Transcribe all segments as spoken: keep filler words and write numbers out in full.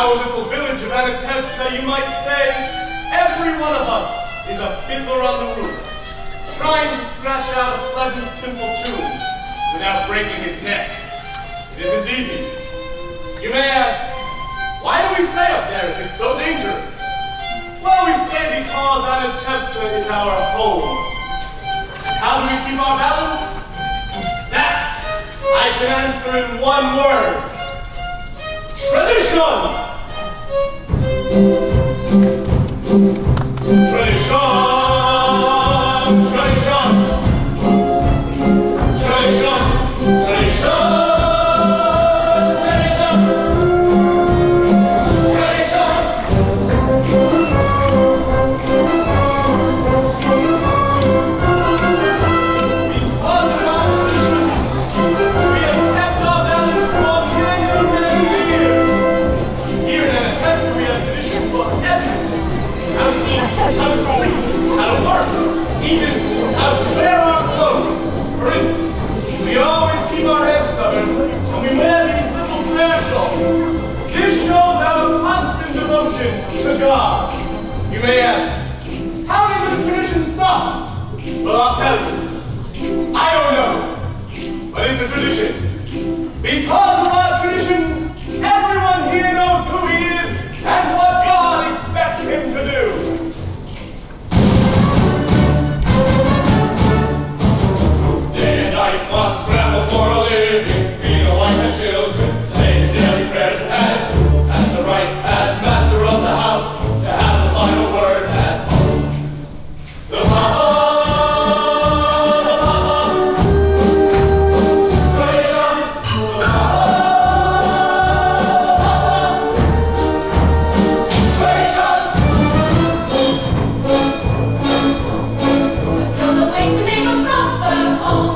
our little village of Anatevka, you might say, every one of us is a fiddler on the roof, trying to scratch out a pleasant, simple tune without breaking his neck. It isn't easy. You may ask, why do we stay up there if it's so dangerous? Well, we stay because Anatevka is our home. How do we keep our balance? That I can answer in one word. Tradition! Tradition! Tradition! Tradition! Tradition! Even how to wear our clothes. For instance, we always keep our heads covered and we wear these little prayer shawls. This shows our constant devotion to God. You may ask, how did this tradition stop? Well, I'll tell you. I don't know, but it's a tradition. Because of our traditions, everyone here knows who he is and what God expects him to do. Must scramble for a living, feel like the children, say his daily prayers and has the right as master of the house to have the final word at home. The Papa, the Papa, tradition, the Papa, tradition. What's the way to make a proper home?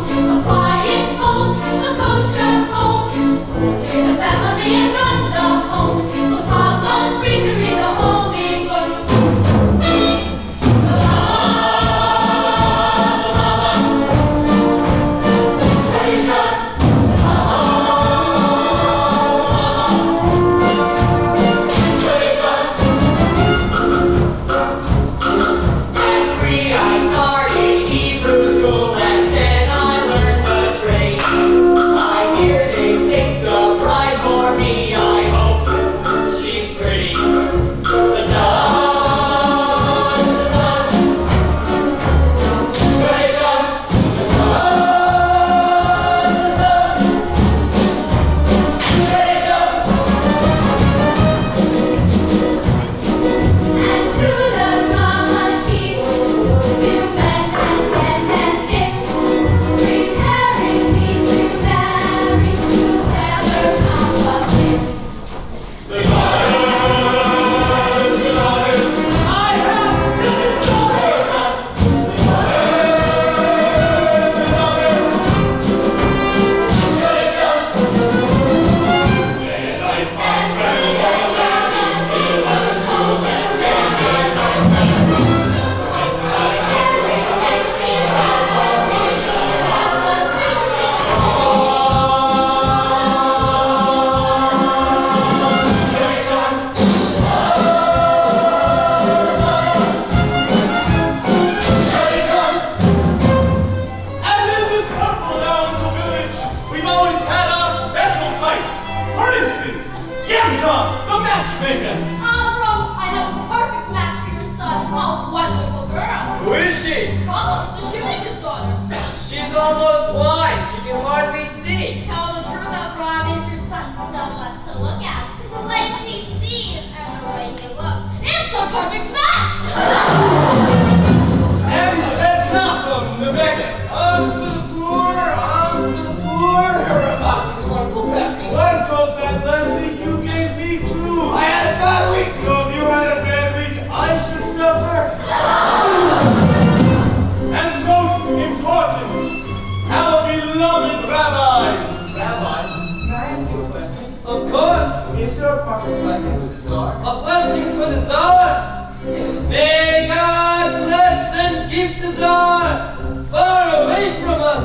May God bless and keep the Tsar far away from us.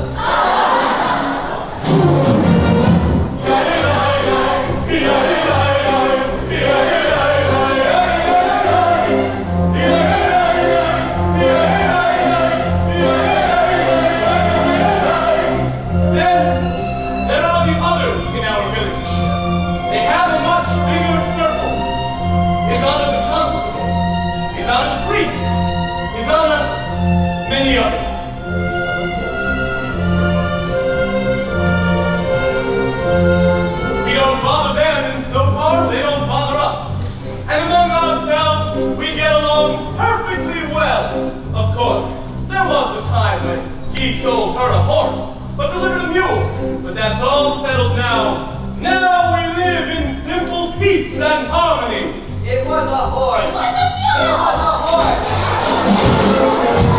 Yeah, yeah, yeah, yeah, yeah, yeah. He sold her a horse, but delivered a mule. But that's all settled now. Now we live in simple peace and harmony. It was a horse. It was a mule. It was a horse.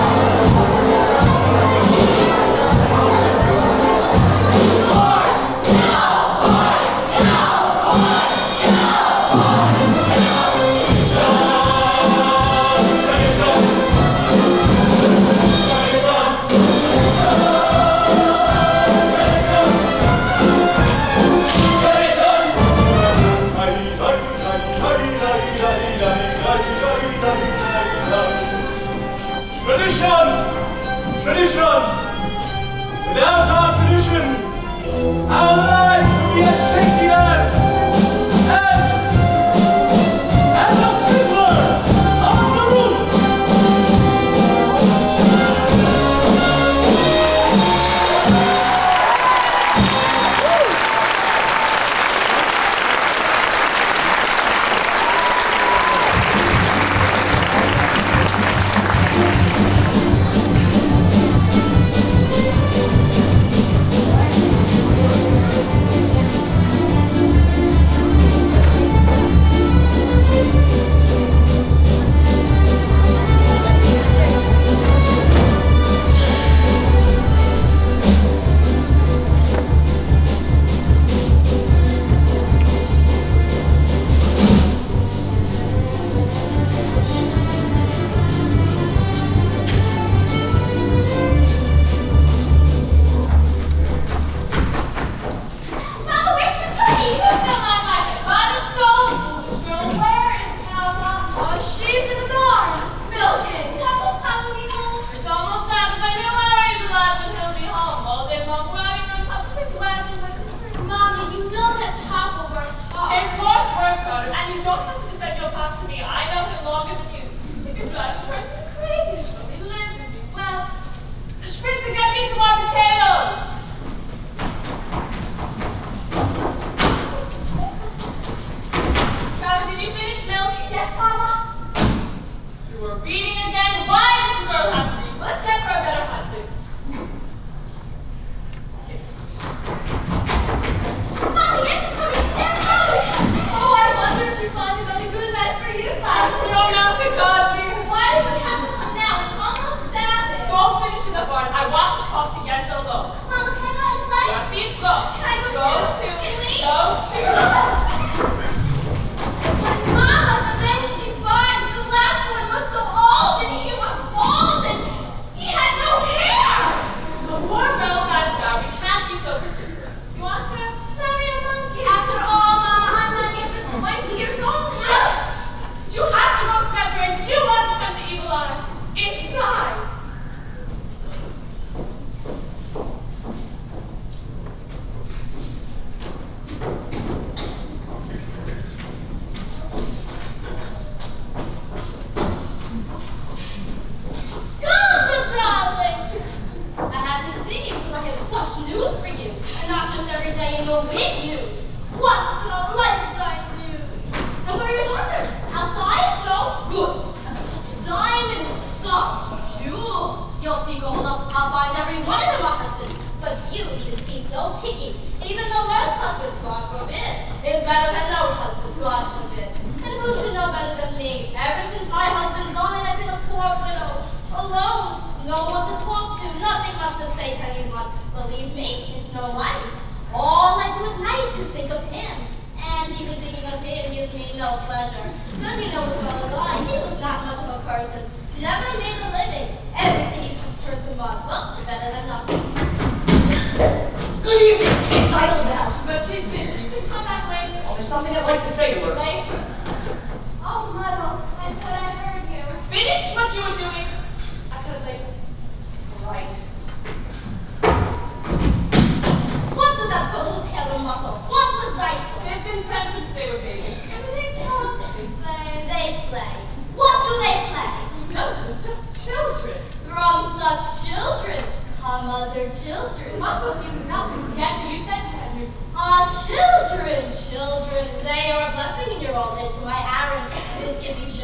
Tradition! Without our tradition, our lives would be as shaky as, as, as a fiddler on the roof!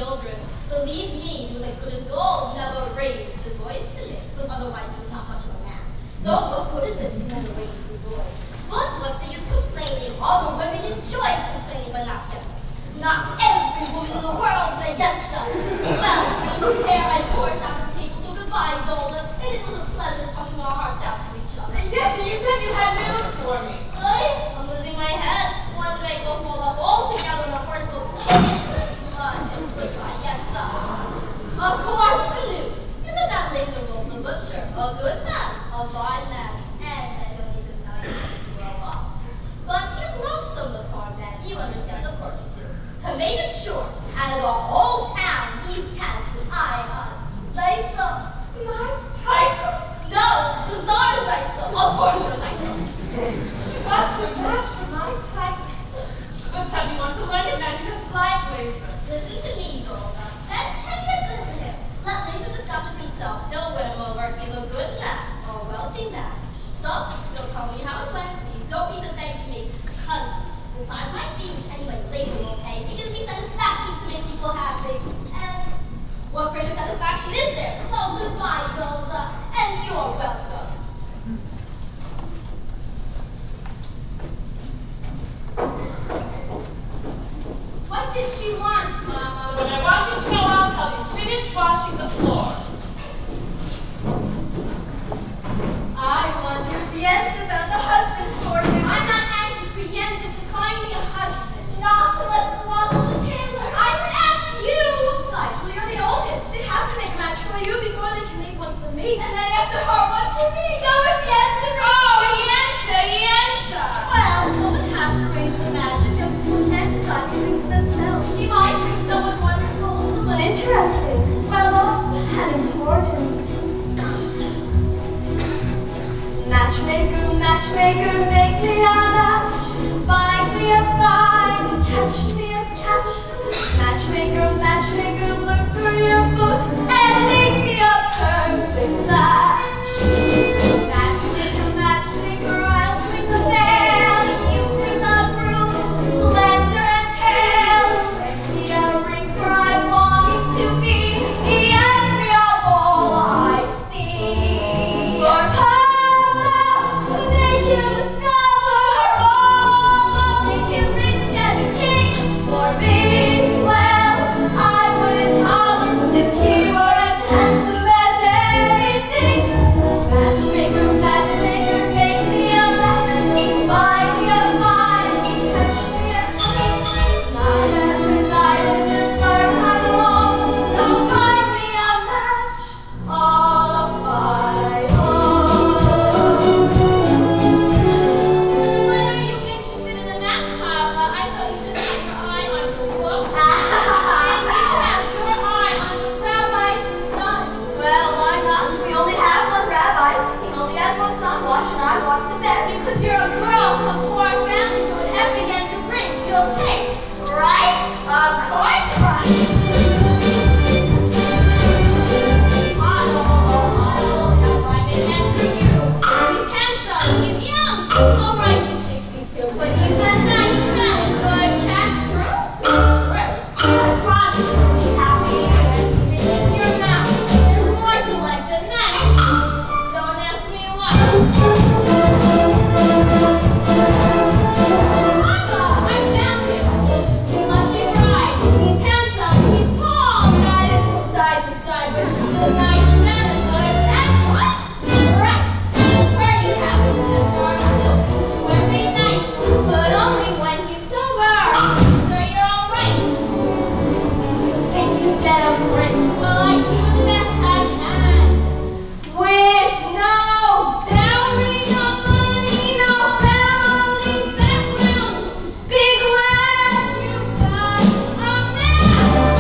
Believe me, he was as good as gold, never raised his voice to me, but otherwise he was not much of a man. husband never raised his voice. But what's the use complaining? All the women enjoy complaining, but not yet. Not every woman in the world's a yenta. Well, there I poured down the table, so goodbye, Golda. And it was a pleasure talking our hearts out to each other. Yes, and you said you had news for me. Really? I'm losing my head. One day we'll hold up all together and a horse will kick it. But it's goodbye, yenta. Of course, the news. It's about Laser Wolf the Butcher, a good man, a fine man, and I don't need to tell you he's well off. But he's lonesome, the poor man. You understand, of course you do. To make it short, out of the whole town, he's cast his eye on Zaitza. Not Zaitza? No, the Tsar Zaitza. Of course you're Zaitza. Such a match for my Zaitza. But how do you want to learn it now? You just like Laser. Listen to me, Golda. Send ten minutes into him. Let Laser discuss it himself. He'll win him over. He's a good man, a wealthy man. So, he'll tell me how it went, and you don't need to thank me, because besides my fee, which anyway Laser will pay, he gives me satisfaction to make people happy. And what greater satisfaction is there? So goodbye, Golda, and you are welcome. What did she want, Mama? When I want you to know, I'll tell you. Finish washing the floor. I wonder if Yenta found a husband for you. I'm not anxious for Yenta to find me a husband. Not unless it's Waddle the tailor. I would ask you. Besides, well, you're the oldest. They have to make a match for you before they can make one for me. And then after her, one for me. So if Yenta makes Oh, Yenta, Yenta. well, someone has to arrange the matches. Young people can't decide these things for themselves. She might bring someone wonderful, someone interesting. Well, and important. Matchmaker, matchmaker, make me a match. Find me a find, catch me a catch. Matchmaker, matchmaker, look through your book and make me a perfect match. Matchmaker, matchmaker, I'll bring the veil. You bring the broom, slender and pale. Bring me a ring, for I'm longing to be the embryo of all I see. For Papa, make him a scholar. Oh, make him rich as a king. For me, well, I wouldn't holler if he were as handsome as anything. Matchmaker, matchmaker, make me a match. Buy me a vine, catch me a queen. Night after night in the dark I long, so find me a match of my own. Since when are you interested in a match, Papa? I thought you just had your eye on your book. And you have your eye on Rabbi's son. Well, why not? We only have one rabbi. He only has one son. Why should I want the best? Because you're a girl from a poor family, so whatever Yenta brings, you'll take. Right? Of course, right. Model, model, now I'm in meant for you. He's handsome, he's young. All right, he's sixty-two, but he's a nice man. Good catch, true? True. I promise you'll be happy. And in your mouth, there's more to life than that. Don't ask me why. Mama, I found him. He must be right. He's handsome, he's tall. Guided from side to side, but he's a nice man. And good. That's what? Right. Where he happens to burn, he'll teach you every night. But only when he's sober. So you're all right. Think you get a prince? Well, I do the best I can. With no dowry, no money, no family background. Big lads, you got a man.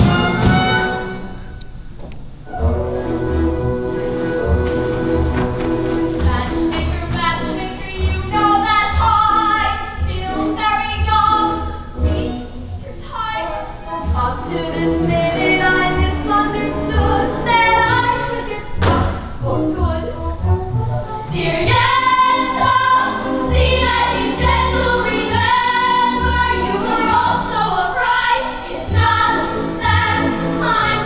Matchmaker, matchmaker, you know that's hard. Still very young. Please, you're tired. Up to this minute, I misunderstood that I could get stuck for good. Dear Yenta, see that he's gentle. Remember, you were also a bride. It's not that I'm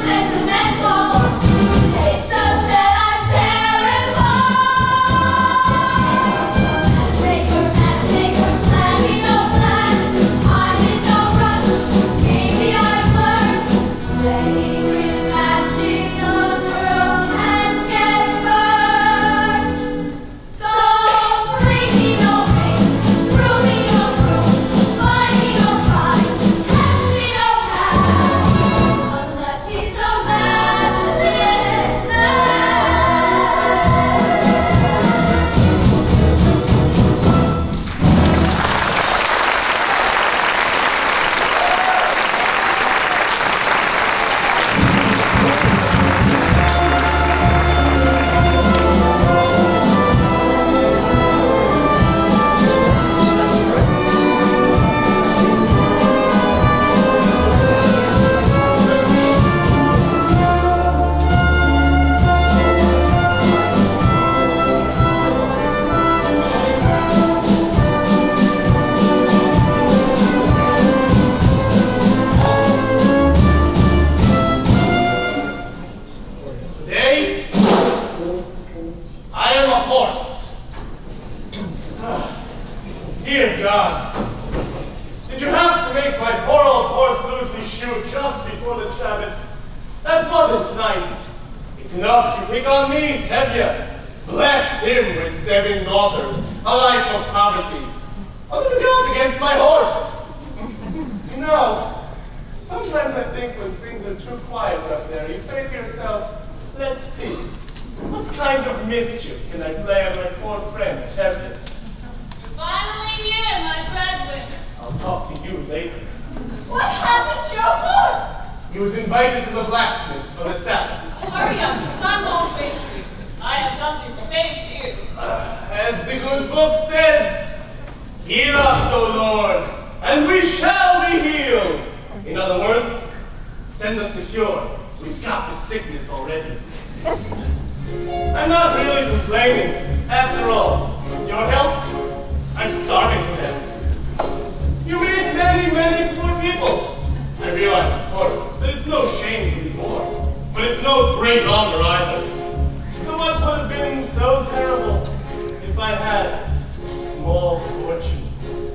sentimental. It's just that I'm terrible. horse. Dear God, did you have to make my poor old horse Lucy shoot just before the Sabbath? That wasn't nice. It's enough you pick on me, Tevye. Bless him with seven daughters, a life of poverty. I'll look out against my horse. You know, sometimes I think when things are too quiet up there, you say to yourself, let's see, what kind of mischief can I play on my poor friend, Tevye? Finally here, my breadwinner. I'll talk to you later. What happened to your horse? He was invited to the blacksmith for the Sabbath. Hurry up, the sun won't wait for you. I have something to say to you. Uh, as the good book says, heal us, O Lord, and we shall be healed. In other words, send us the cure. We've got the sickness already. I'm not really complaining. After all, with your help, I'm starving to death. You meet many, many poor people. I realize, of course, that it's no shame to be poor, but it's no great honor either. So what would have been so terrible if I had a small fortune?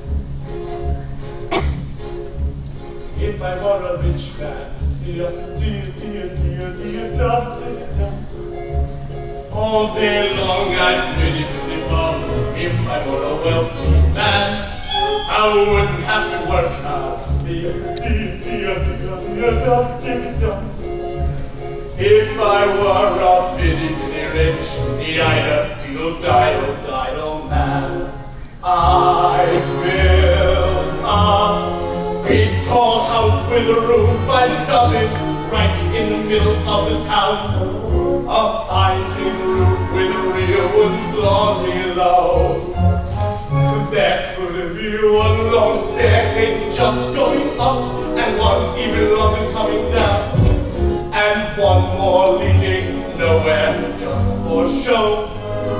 If I were a rich man, dear, dear, dear, dear, dear, da, da, da. All day long I'd biddy, biddy, bum. If I were a wealthy man, I wouldn't have to work hard. Dear, dear, dear, dear, dear, da, da, da. If I were a bitty, bitty rich, yida, diddle, diddle, diddle man, I'd build a big tall house with a roof by the dozen, right in the middle of the town. A fine tin roof with real wooden floors below. There could be one long staircase just going up, and one even longer coming down. And one more leading nowhere, just for show.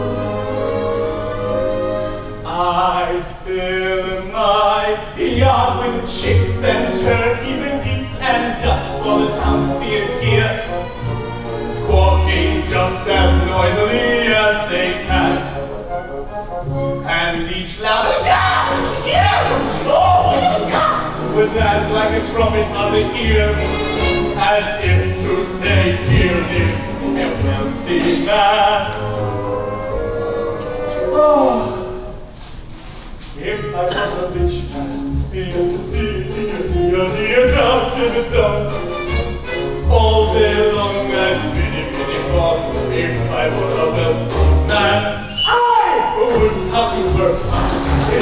I'd fill my yard with chicks and turkeys and geese and ducks for the town to see and hear, squawking just as noisily as they can. And each loud would land like a trumpet on the ear, as if to say, here lives a wealthy man. Oh, if I was a rich man, dear, dear, dear, dear, dear, down to the dump, all day long I'd biddy, biddy, bum. If I were a wealthy man, I wouldn't have to work hard.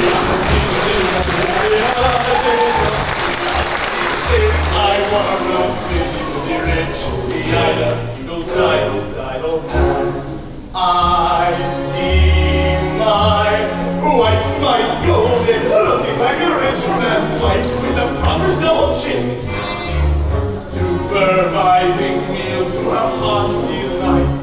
If I were a wealthy, rich, the ida, diddle, diddle, diddle man, I see my wife, my golden, looking like a rich man's wife with a proper double chin, supervising meals to her heart's delight.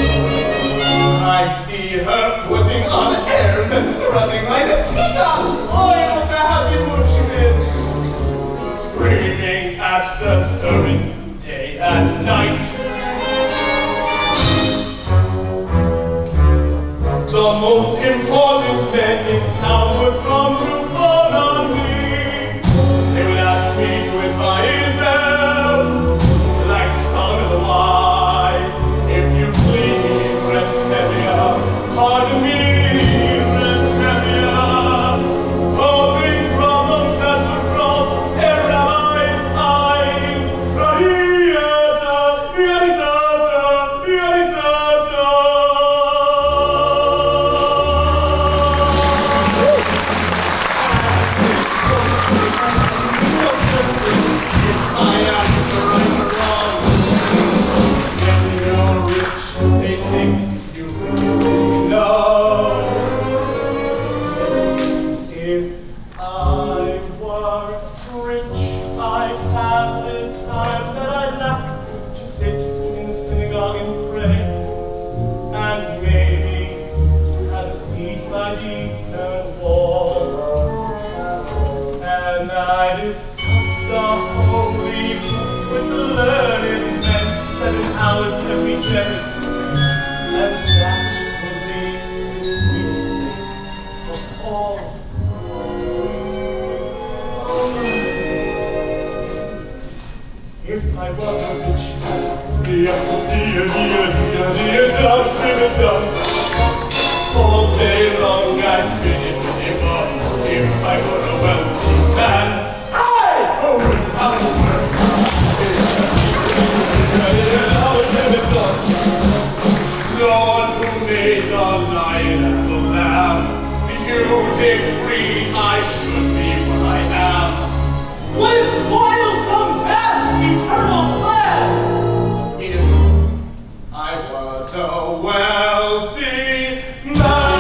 I see her putting on airs and strutting like a peacock, oil the happy mood she's in, screaming at the servants day and night. The most important men in town would come to phone on me. They would ask me to advise them, like Solomon of the Wise. If you please, Rentemia, pardon me, Rentemia, posing problems that would cross a rabbi's eyes. Ra-dee-ya-da, ya-dee-da-da, ya-dee-da-da. Hours every day, and that would be fall. If I were a rich man, dear, dear, dear, dear, dear, dum, dear, dum. All day long I'd be in the fun. If I were a wealthy man, I would have to work. No one who made the lion and the lamb, you decree I should be what I am. Would spoil some vast eternal plan if I were the wealthy man.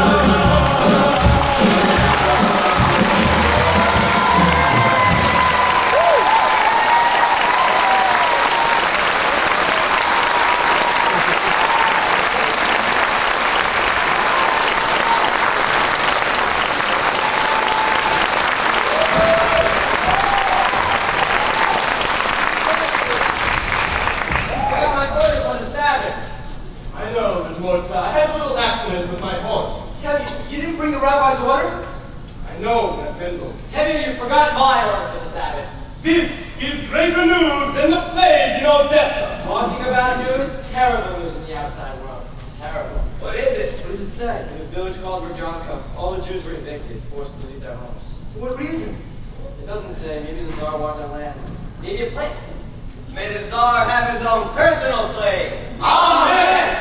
I had a little accident with my horse. Tell you, you didn't bring the rabbi's order? I know, that Bendel. Tell you, you forgot my order for the Sabbath. This is greater news than the plague in Odessa. Talking about news, terrible news in the outside world. Terrible. What is it? What does it say? In a village called Rajanka, all the Jews were evicted, forced to leave their homes. For what reason? It doesn't say. Maybe the Tsar wanted their land. Maybe a plague. May the Tsar have his own personal plague. Amen!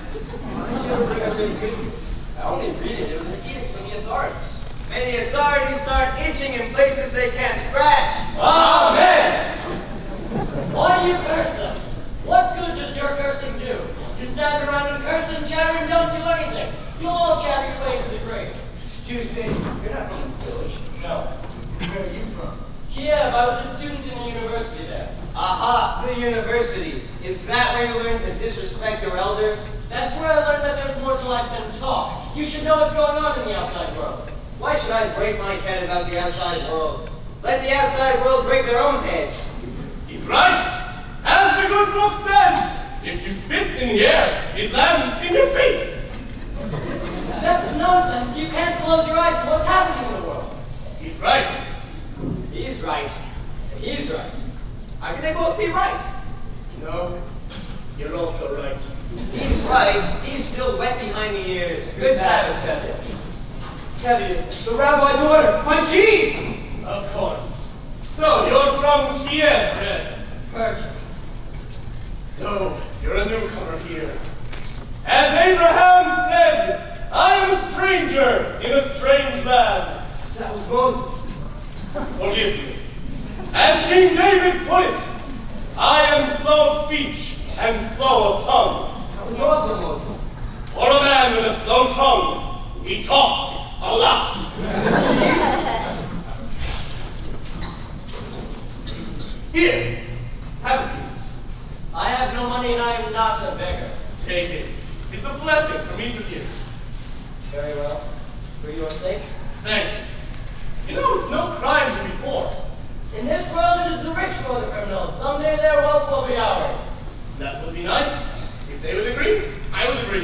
I only read it. It was an edict from the authorities. May the authorities start itching in places they can't scratch. Amen! Why do you curse them? What good does your cursing do? You stand around and curse and chatter and don't do anything. You'll all chatter your way to the grave. Excuse me. You're not from this village. No. Where are you from? Kiev, I was a student in the university there. Aha, the university. Is that where you learn to disrespect your elders? That's where I learned that there's more to life than talk. You should know what's going on in the outside world. Why should I break my head about the outside world? Let the outside world break their own heads. He's right. As the good book says, if you spit in the air, it lands in your face. That's nonsense. You can't close your eyes to what's happening in the world. He's right. He's right. And he's right. How can they both be right? No, you're also right. He's right. He's still wet behind the ears. Good Sabbath, Fiddler. Tell you, the rabbi's order. My cheese! Of course. So, you're from Kiev, Red. Persia. So, you're a newcomer here. As Abraham said, I am a stranger in a strange land. That was Moses. Forgive me. As King David put it, I am slow of speech and slow of tongue. That was also Moses. For a man with a slow tongue, he talked a lot. Here, have a piece. I have no money and I am not a beggar. Take it. It's a blessing for me to give. Very well. For your sake. Thank you. You know, it's no crime to be poor. In this world, it is the rich who are the criminals. Someday their wealth will be ours. That would be nice. If they would agree, I would agree.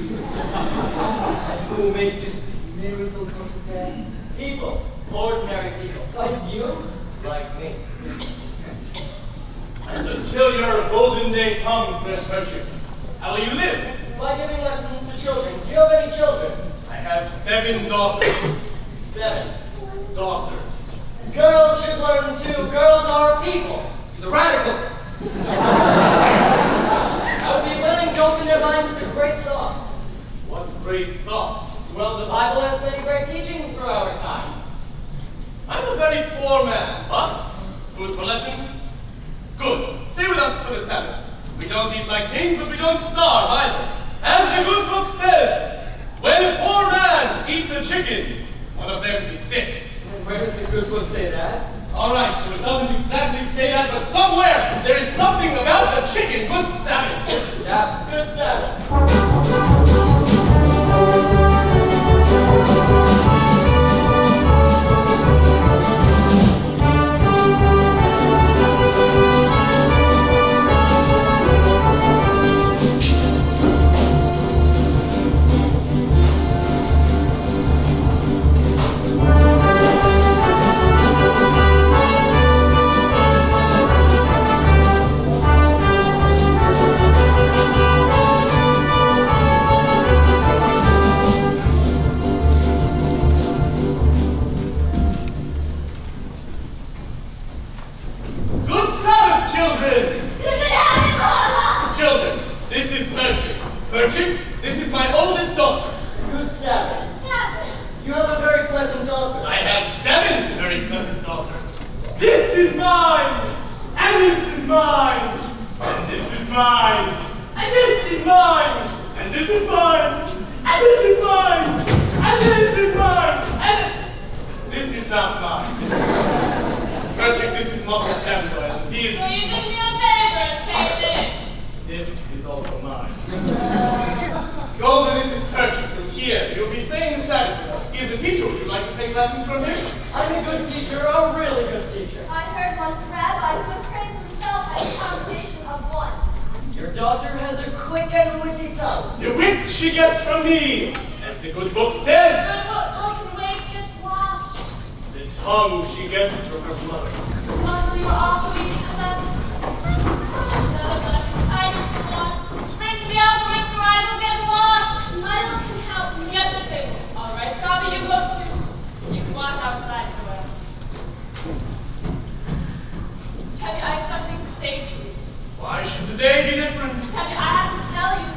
Who will make this miracle come to pass? People. Ordinary people. Like you? Like me. And until your golden day comes, Miss Virtue, how will you live? By giving lessons to children. Do you have any children? I have seven daughters. Seven. Daughters. Girls should learn too. Girls are people. He's a radical. I would be willing to open their minds to great thoughts. What great thoughts. Well, the Bible has many great teachings for our time. I'm a very poor man, but food for lessons? Good. Stay with us for the Sabbath. We don't eat like kings, but we don't starve either. As the good book says, when a poor man eats a chicken, one of them will be sick. Where does the good book say that? All right, so it doesn't exactly say that, but somewhere there is something about the chicken. Good Sabbath. Good Sabbath. Good Sabbath. mine, and this is mine, and this is mine, and this is mine, and this is mine, and this is not mine. Gertrude, this is Mother Pamela, and he is... So you did me a favor and came in. This is also mine. Golden, this is Gertrude from here. You'll be staying the Sabbath with us. He is a teacher. Would you like to take lessons from him? I'm a good teacher, a really good teacher. I heard once a rabbi who was praised himself as a congregation of one. Your daughter has a quick and witty tongue. The wit she gets from me, as the good book says. Good book, book can wait to get washed. The tongue she gets from her mother. Until you also eating cups. Which brings me out the whip where I will get washed. Milo can help me. Get the table. All right, Bobby, you go too. You can wash outside if you will. Tell you, I have something to say to you. Why should the day be different? Tell you, I have to tell you.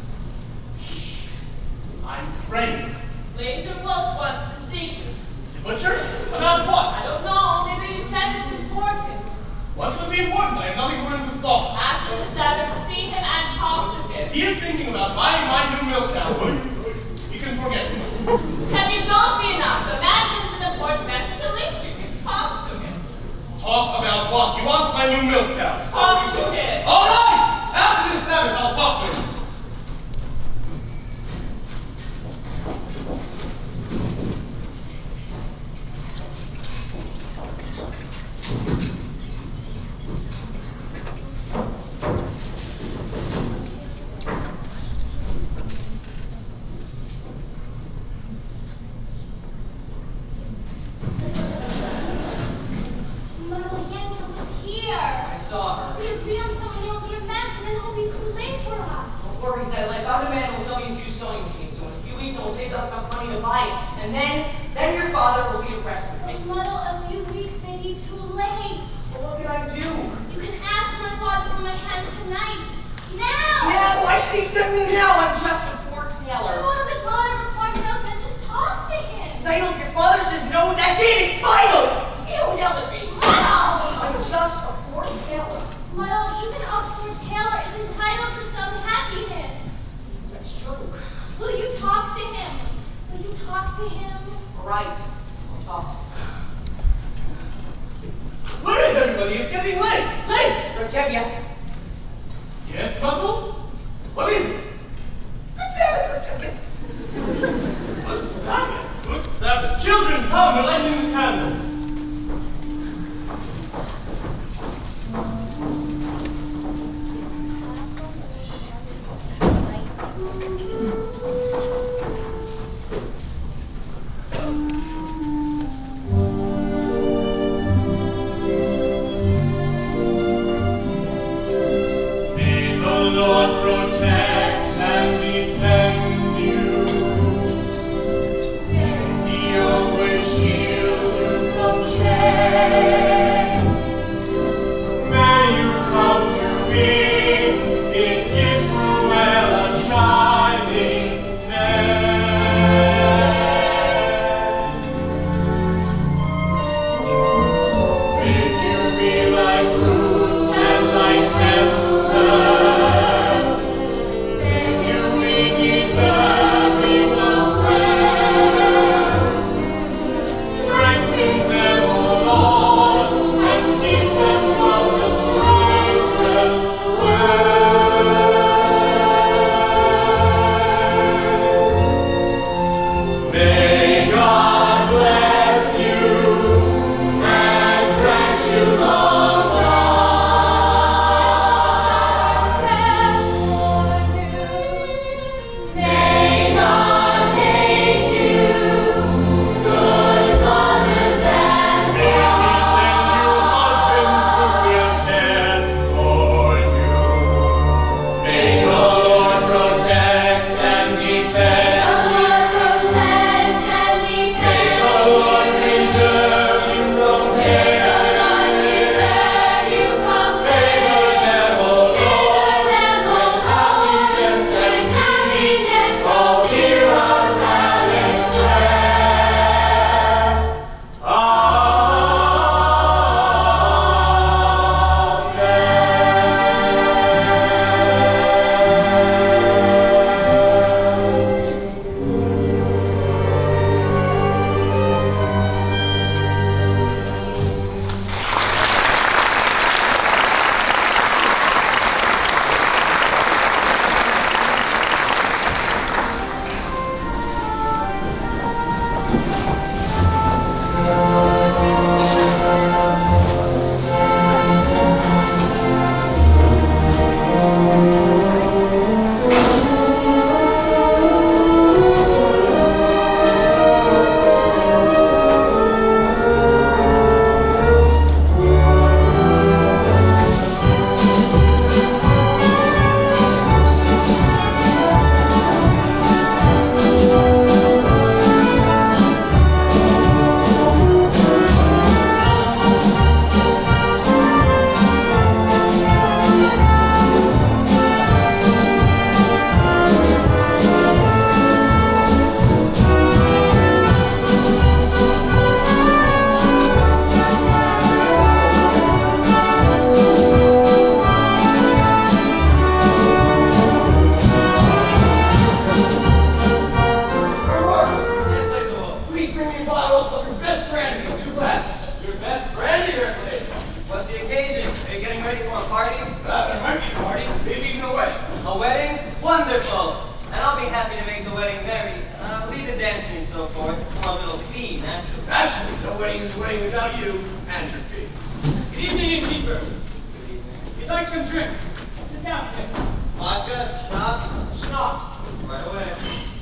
I'm praying. Laser Wolf wants to see you. The butcher? About what? I don't know. Maybe you said it's important. What could be important? I have nothing for him to stop. After the Sabbath, see him and talk to him. If he is thinking about buying my new milk cow, he can forget me. Tell you, don't be nuts. A man sends an important message. At least you can talk to him. Talk about what? He wants my new milk cow. Talk to him. All right! After the Sabbath, I'll talk to him. Milo Jensen was here. I saw her. We agreed on something that will be a match and then it'll be too late for us. Before he said, I found a man who will sell me two sewing machines, so in a few weeks I will save up enough money to buy it. And then, then your father will be impressed with me. But Milo, a few weeks may be too late. So what can I do? You can ask my father for my hand tonight. Now! Now, I should need something now. I'm just a poor I teller. want the daughter of farm milkman. Just talk to him. Title, if your father says no, that's it. It's final. He'll yell at me. Milo! I'm just a poor tailor. Milo, even a poor tailor is entitled to some happiness. That's true. Will you talk to him? Will you talk to him? All right. I'll talk. Where is everybody? It's getting late. Late! Rotevia. Yes, Bubble? What is it? Good Sabbath, Rotevia. Good Sabbath. Good Sabbath. Children, come. We're lighting the candles. May the Lord protect and defend you. May He always shield you dancing and so forth, a little fee, naturally. Naturally, no wedding is a wedding without you and your fee. Good evening, innkeeper. Good evening. You'd like some drinks? Sit down, kid. Vodka, schnapps, Schnapps. right away.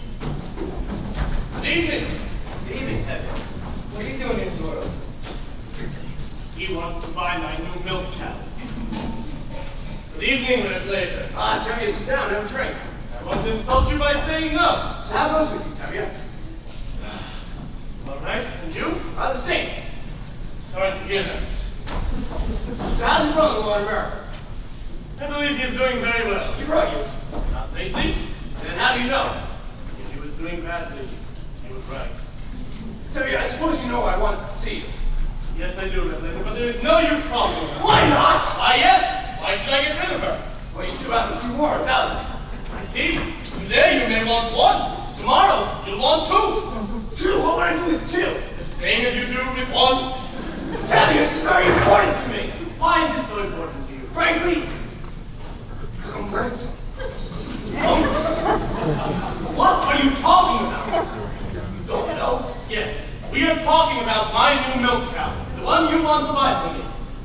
Good evening. Good evening, Ted. What are you doing here, sort of? He wants to buy my new milk cow. Good evening, Red Blazer. Ah, tell you to sit down, have a drink. I won't insult you by saying no. So how goes with you, tell you? All right, and you? Ah, the same. Sorry to hear that. So how's your brother-in-law in America? I believe he is doing very well. He brought you. Not lately. Then how do you know? If he was doing badly, he would right. Tell you, I suppose you know I wanted to see you. Yes, I do, Red Blazer, but there is no use calling her. Why not? Why, yes. Why should I get rid of her? Well, you do have a few more, thousand. I see. Today you may want one. Tomorrow you'll want two. Two? What would I do with two? The same as you do with one. Tell you, this is very important to me. Why is it so important to you? Frankly, because I'm lonesome. Um, what are you talking about? You don't know? Yes, we are talking about my new milk cow, the one you want to buy from me.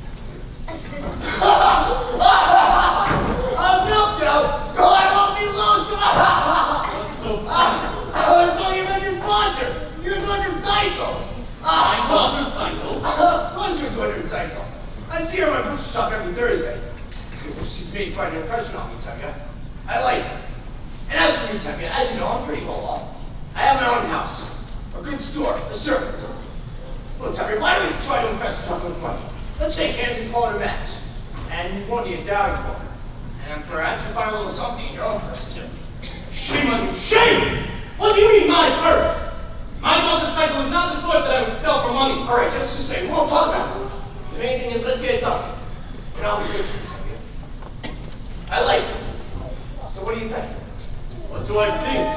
A milk cow, so I won't be lonesome. What's so funny? I was talking about your father. Your daughter Zyko. My daughter Cycle? What's your daughter Zyko? I see her in my butcher shop every Thursday. She's made quite an impression on me, Tevye. I like her. And as for me, Tevye, as you know, I'm pretty well off. I have my own house, a good store, a servant. Look, Tevye, why don't we try to invest a couple of money? Let's shake hands and call it a match. And you won't need a dowry for her. And perhaps you'll find a little something in your own purse, too. Shame on you! Shame! What do you mean my purse? My daughter Cycle is not the sort that I would sell for money. All right, just to say, we won't talk about it. The main thing is let's get it done. And I'll be good for you, Tevye. I like it. So what do you think? What do I think?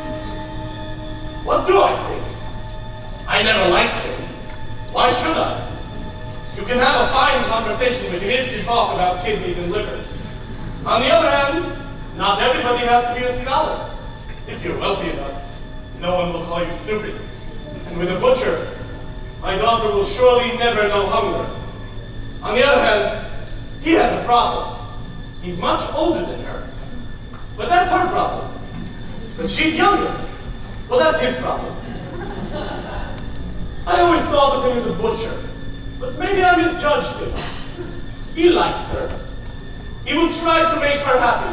What do I think? I never liked him. Why should I? You can have a fine conversation with him if you talk about kidneys and livers. On the other hand, not everybody has to be a scholar. If you're wealthy enough, no one will call you stupid. And with a butcher, my daughter will surely never know hunger. On the other hand, he has a problem. He's much older than her. But that's her problem. But she's younger. Well, that's his problem. I always thought of him as a butcher. But maybe I misjudged him. He likes her. He will try to make her happy.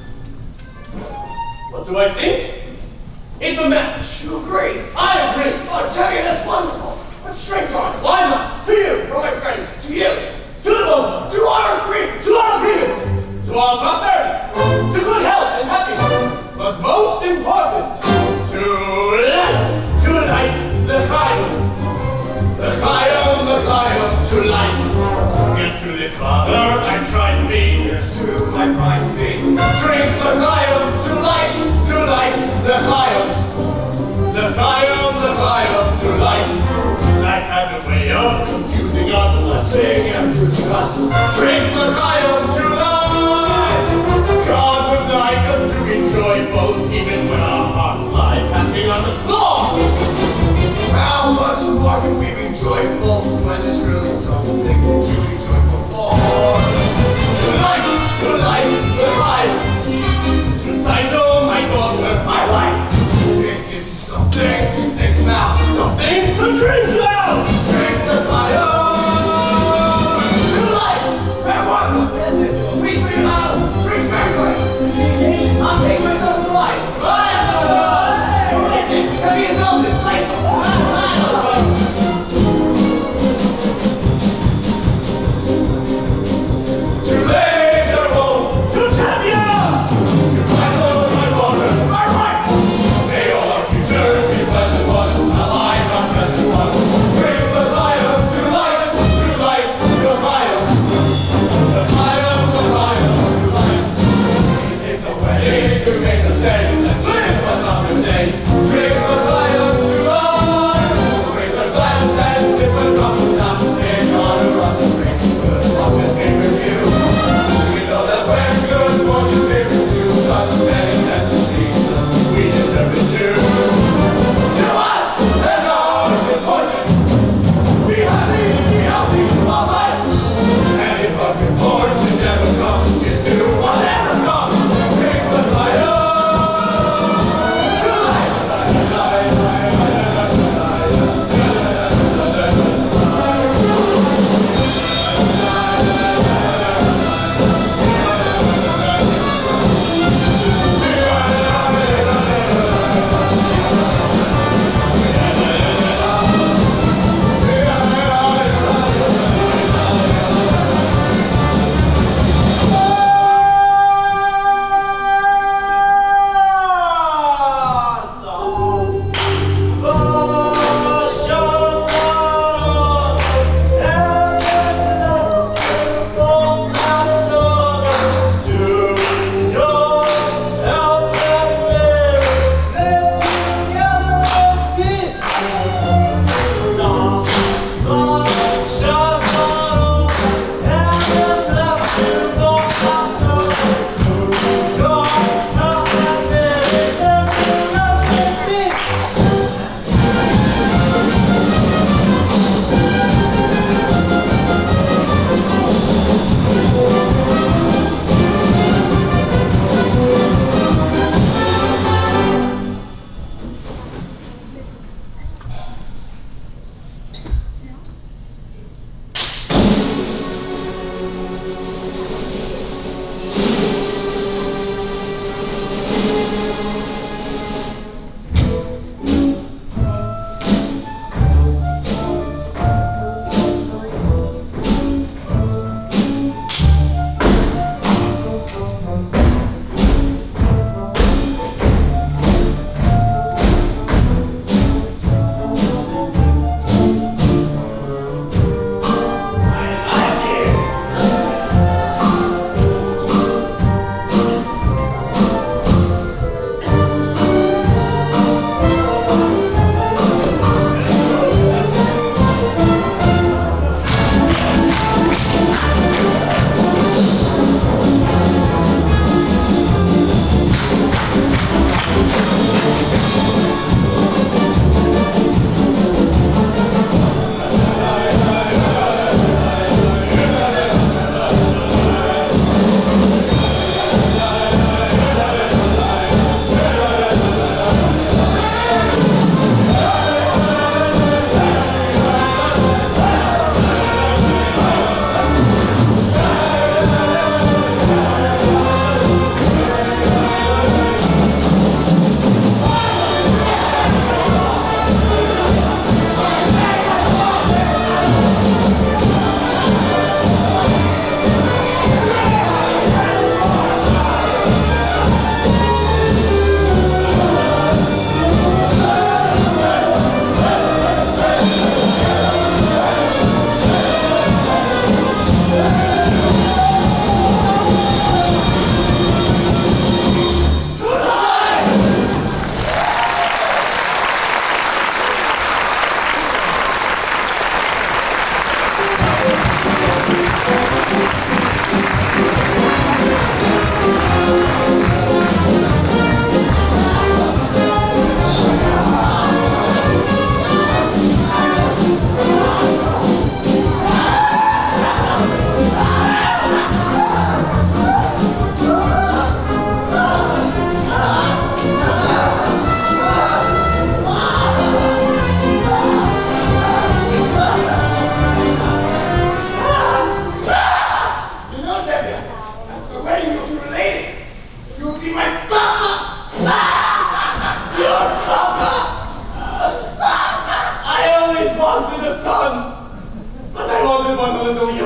What do I think? It's a match. You agree? I agree. Oh, tell you, that's wonderful. Let's drink on it. Why not? To you, for my friends, to you. To the both. To our agreement. To our agreement. To our prosperity. To good health and happiness. But most important, to life. To life, the Chayim. The Chayim, the Chayim, to life. Yes, to the father I try to be. Yes, to my pride to be. Drink the Chayim, to life, to life, the Chayim. The Chayim, the Chayim, to life. Life has a way of confusing us, blessing and bruising us. Drink the Chayim, to life. God would like us to be joyful, even when our hearts lie panting on the floor. How much more can we be joyful when there's really something to be joyful for? To life, to life, the life. To Cycle, my daughter, my wife. It gives you something to think about. Something to drink now. Drink the fire. To life. And one. Yes, Mister Please bring it out. Drink frankly. I'll take myself to life. Who is it? Tell me his oldest Cycle. To make a stand, let's live another day. Drink the lion to life.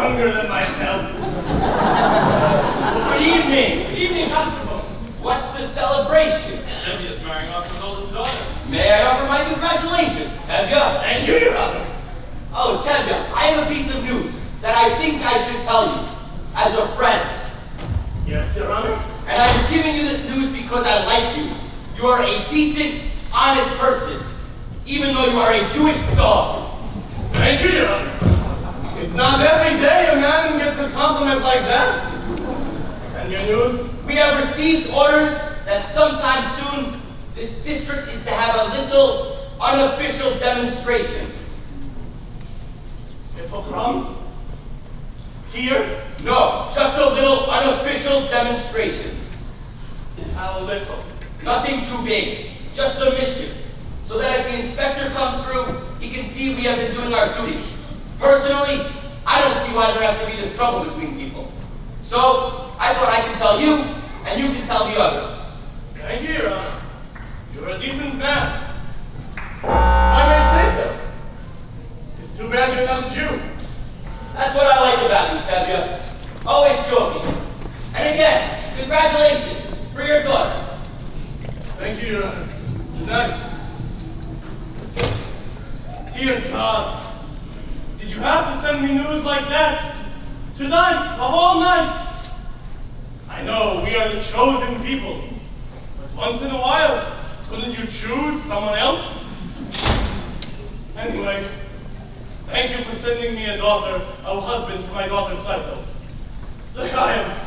younger than myself. Good evening. Good evening, Constable. What's the celebration? Sylvia's marrying off his oldest daughter. May I offer my congratulations, Tevye? Thank you, Your Honor. Oh, Tevye, I have a piece of news that I think I should tell you as a friend. Yes, Your Honor. And I'm giving you this news because I like you. You are a decent, honest person, even though you are a Jewish dog. Thank you, Your Honor. It's not every day a man gets a compliment like that. And your news? We have received orders that sometime soon this district is to have a little unofficial demonstration. A pogrom? Here? No, just a little unofficial demonstration. How little? Nothing too big, just some mischief, so that if the inspector comes through, he can see we have been doing our duty. Personally, I don't see why there has to be this trouble between people. So, I thought I could tell you, and you can tell the others. Thank you, Your Honor. You're a decent man. If I may say so. It's too bad you're not a Jew. That's what I like about you, Tevye. Always joking. And again, congratulations for your daughter. Thank you, Your Honor. Good night. Dear God, did you have to send me news like that? Tonight, of all nights. I know we are the chosen people, but once in a while, couldn't you choose someone else? Anyway, thank you for sending me a daughter, a husband to my daughter's cycle. Look, I am.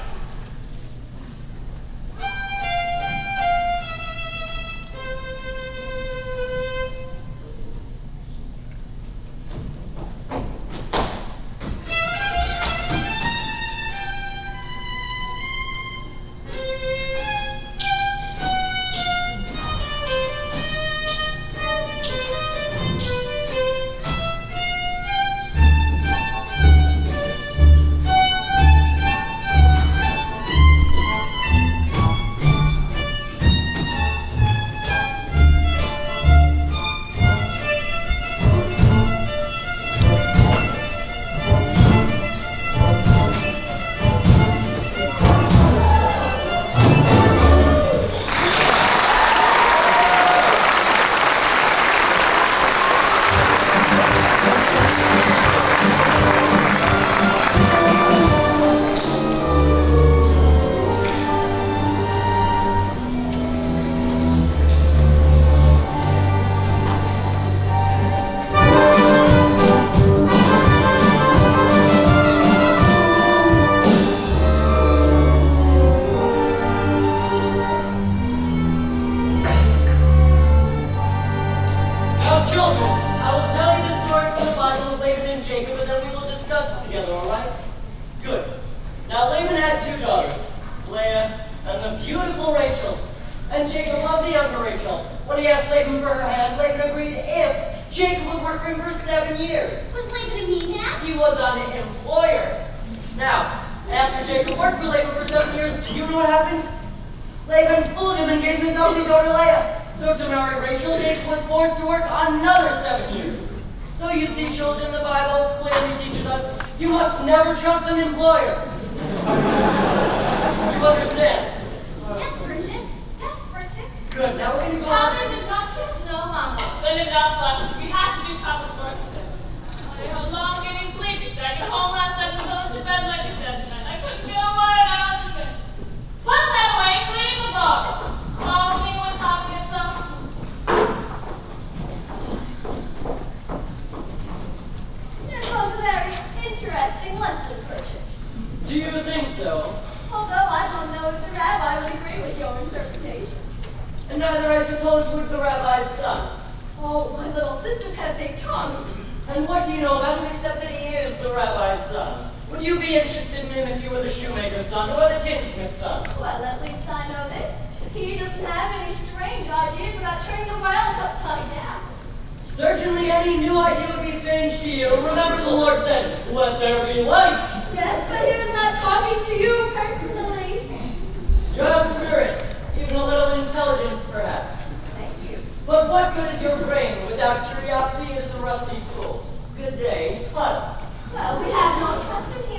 Well, we have no trust in him.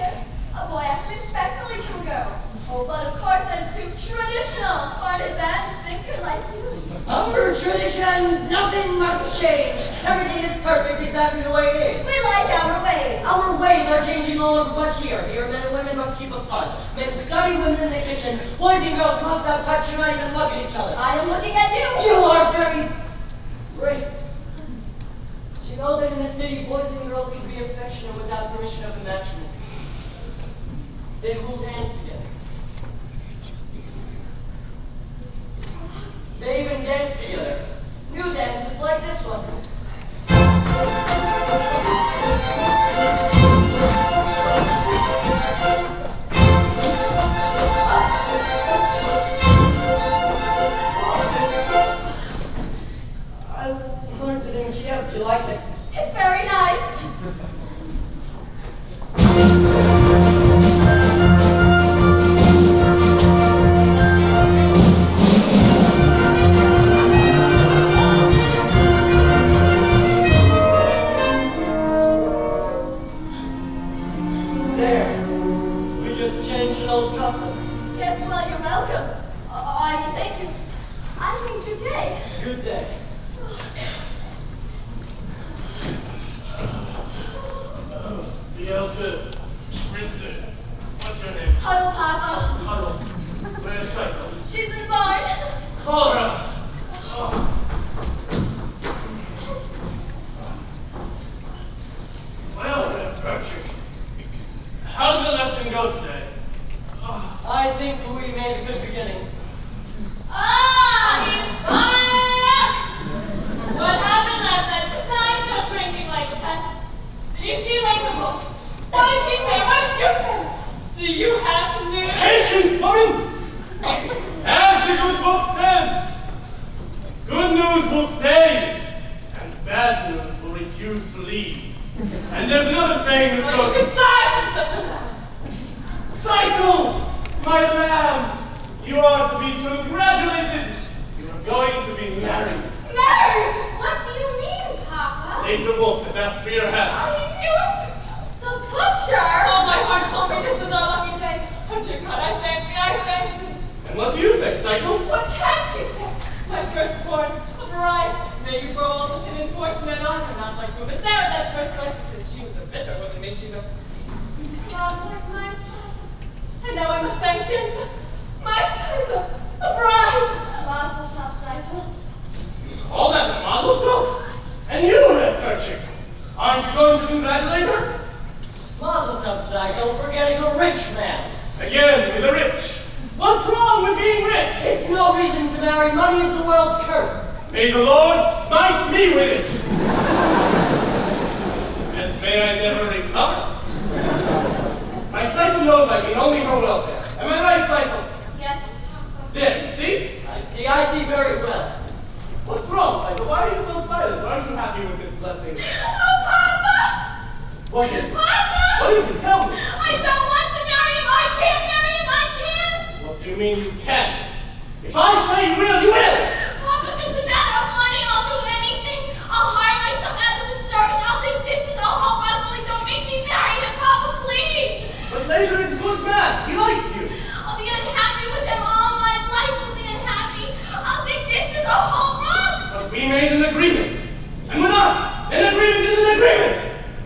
But of course, it's too traditional for an advanced thinker like you. Our traditions, nothing must change. Everything is perfect exactly the way it is. We like our ways. Our ways are changing all over but here. Here, men and women must keep apart. Men study women in the kitchen. Boys and girls must not touch and not even look at each other. I am looking at you. You are very brave. Did you know that in the city, boys and girls can be affectionate without permission of the matchmaker? They will dance together. They even dance together. New dances like this one. I learned it in Kiev. Do you like it? It's very nice. Yes, well, you're welcome. Uh, I mean, thank you. I mean, good day. Good day. The elder, Schmitzer. What's your name? Huddle, Papa. Huddle. Where's Cycle? She's in the barn. Call her out. Oh. Well, then, Patrick. How did the lesson go today? Oh. I think we made a good beginning. Ah, he's back! What happened last night? Besides not drinking like a peasant. Did you see Laserable? What did he say? What did you say? Do you have to news? Patience, woman! As the good book says, good news will stay, and bad news will refuse to leave. And there's another saying that Well, goes, you could die from such a man. Cycle, my lamb, you are to be congratulated. You are going to be married. Married? What do you mean, Papa? Laser Wolf has asked for your hand. I knew it. The butcher? Oh, my heart told me this was our lucky day. Oh, dear God, I thank thee, I thank thee. And what do you say, Cycle? What can she say? My firstborn, the bride. May you grow old with an unfortunate honor, not like Uma Sarah, that first wife, because she was a bitter woman, may she was not like my son. And now I must thank him to my son, the bride. Mazel tov, Cycle. All that the mazel tov. And you, Red Kerchick, aren't you going to congratulate her? Mazel tov, Cycle, for getting a rich man. Again, with the rich. What's wrong with being rich? It's no reason to marry. Money is the world's curse. May the Lord smite me with it. And may I never recover. My Cycle knows I mean only her welfare. Am I right, Cycle? Yes, Papa. There, you see? I see, I see very well. What's wrong, Cycle? Why are you so silent? Aren't you happy with this blessing? Oh, Papa! What is it? Papa! What is it? Tell me. I don't want to marry him. I can't marry him. I can't. What do you mean you can't? If I say you will, you will! Papa, if it's a matter of money, I'll do anything. I'll hire myself out as a servant. I'll dig ditches. I'll help Wheatley. Don't make me marry him, Papa, please. But Laser is a good man. He likes you. I'll be unhappy with him. All my life will be unhappy. I'll dig ditches. I'll haul rocks. But we made an agreement. And with us, an agreement is an agreement.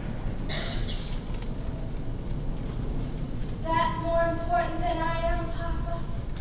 Is that more important than I am, Papa?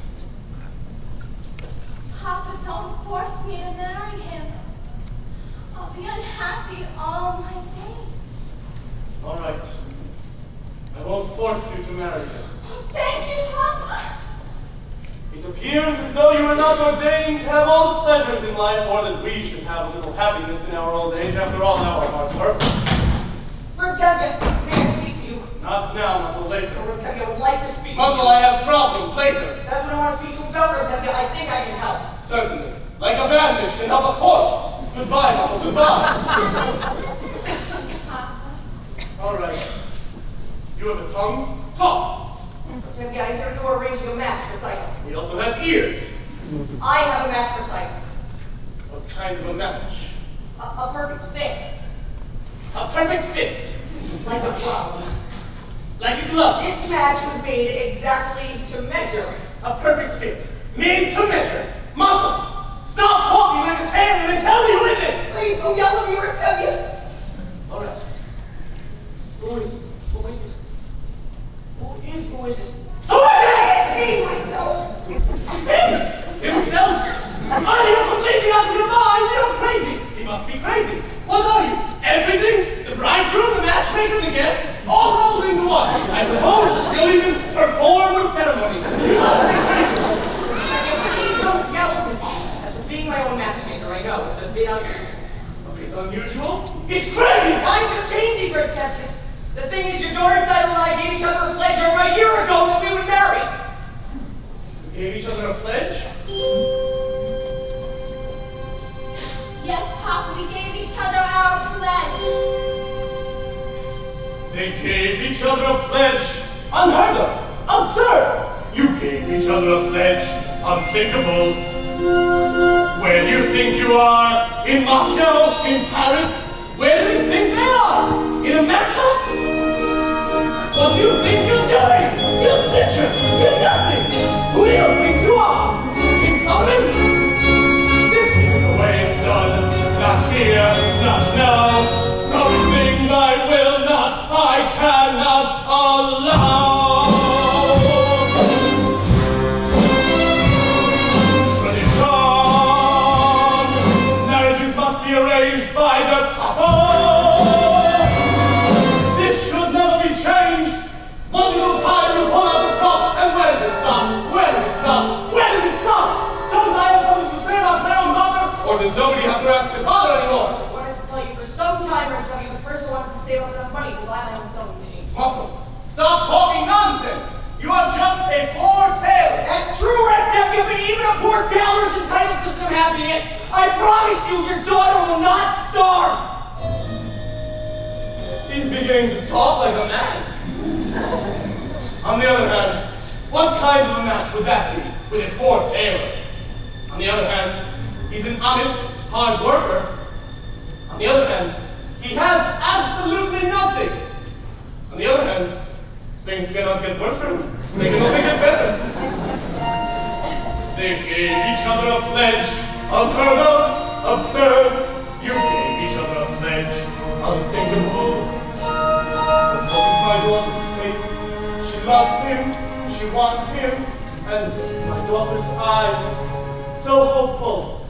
Papa, don't force me to marry him. I'll be unhappy all my days. All right. I won't force you to marry him. Oh, thank you, Papa. It appears as though you are not ordained to have all the pleasures in life, or that we should have a little happiness in our old age. After all, now our hard work. Bertevia, may I speak to you? Not now, not till later. Bertevia, I would like to speak Uncle, to you. I have problems later. That's what I want to speak to you about, Bertevia. I think I can help. Certainly. Like a bandage can help a corpse. Goodbye, Uncle, goodbye. Papa. All right. You have a tongue? Talk. Bertevia, I hear you are arranging a match for Cycle. He also has ears. I have a match for Cycle. What kind of a match? A, a perfect fit. A perfect fit. Like a glove. Like a glove. This match was made exactly to measure A perfect fit. Made to measure. Muscle. Stop talking like a tailor and tell me who is it! Please don't yell at me or I'll tell you. All right. Who is it? Who is it? Who is, who is it? Who is it? It's me, myself. Him? Himself? Are you completely out of your mind? You're crazy. He must be crazy. What are you? Everything? The bridegroom, the matchmaker, the guests, all rolled into one. I suppose you'll even perform the ceremony. You must be crazy. Please don't yell at me. As for being my own matchmaker, I know it's a bit unusual. It's unusual. It's crazy! Times are changing, Great Champion. The thing is, your daughter Tyler and I gave each other a pledge over a year ago that we would marry. We gave each other a pledge? Yes, Papa, we gave each other our pledge. They gave each other a pledge. Unheard of. Absurd. You gave each other a pledge. Unthinkable. Where do you think you are? In Moscow? In Paris? Where do you think they are? In America? What do you think you're doing? You snitcher! You're nothing! Who do you think you are? King Solomon? This isn't the way it's done. Not here, not now. Some things I will not, I cannot allow. Arranged by the couple. This should never be changed. One little time you pull out the crop, and where does it stop? Where does it stop? Where does it stop? Don't I have something to say about my own mother? Or does nobody have to ask the father anymore? I wanted to tell you for some time, Red W, but first I wanted to save up enough money to buy my own sewing machine. Muscle, stop talking nonsense. You are just a poor tailor. That's true, Red W, but even a poor tailor is entitled to some happiness. I promise you, your daughter will not starve. He's beginning to talk like a man. On the other hand, what kind of a match would that be with a poor tailor? On the other hand, he's an honest, hard worker. On the other hand, he has absolutely nothing. On the other hand, things cannot get worse for him. They can only get better. They gave each other a pledge, unheard of, absurd. You gave each other a pledge, unthinkable. But look at my daughter's face. She loves him, she wants him, and look at my daughter's eyes, so hopeful.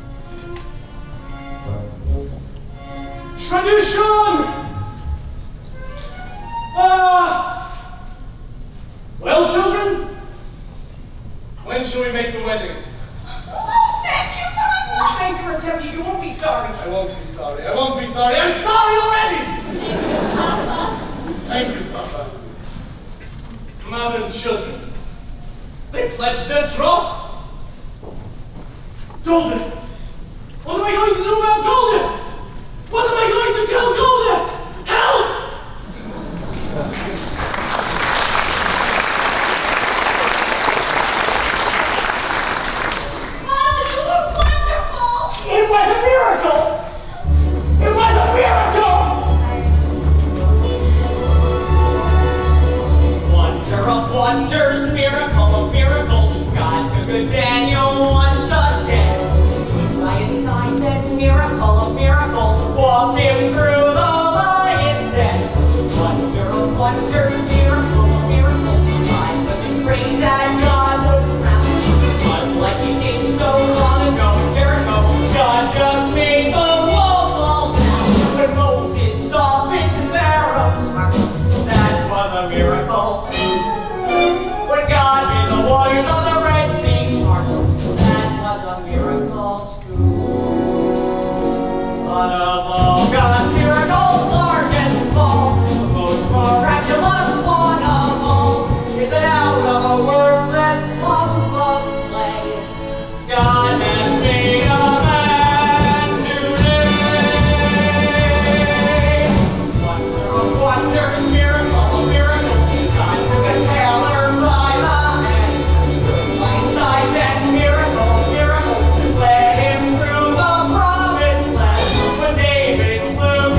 Tradition! Ah! Well, children, when shall we make the wedding? Oh, thank you, Papa! Thank you, Red W, you won't be sorry. I won't be sorry. I won't be sorry. I'm sorry already! Thank you, Papa. Mother and children, they pledged their troth. Golden! What am I going to do about Golden? What am I going to tell Golden? Help! It was a miracle! It was a miracle! Wonder of wonders, miracle of miracles, God took a Daniel once again. Stood by his side, that miracle of miracles, walked him through the lion's den. Wonder of wonders, miracle of miracles, I was afraid that God would frown. But like he did so long ago in Jericho, God just made the wall fall down. When Moses softened Pharaoh's heart, that was a miracle. When God made the waters of the Red Sea part, that was a miracle too. But of all God's miracles, large and small, the most miraculous one of all is that out of a worthless lump of clay, God has made a man today. Wonder of wonders, miracle of miracles, God took a tailor by the hand, stood by his side, then miracle of miracles, led him through the promised land. When David slew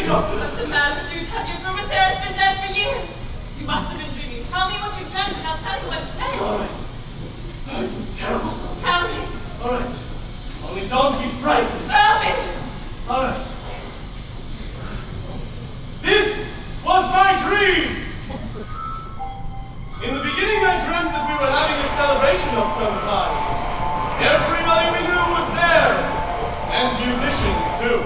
What's the matter with you? Have your Grandma Sarah's been dead for years. You must have been dreaming. Tell me what you've done, and I'll tell you what to say. All right. It was terrible. Tell me. All right. Only don't be frightened. Tell me. All right. This was my dream. In the beginning, I dreamt that we were having a celebration of some kind. Everybody we knew was there, and musicians too.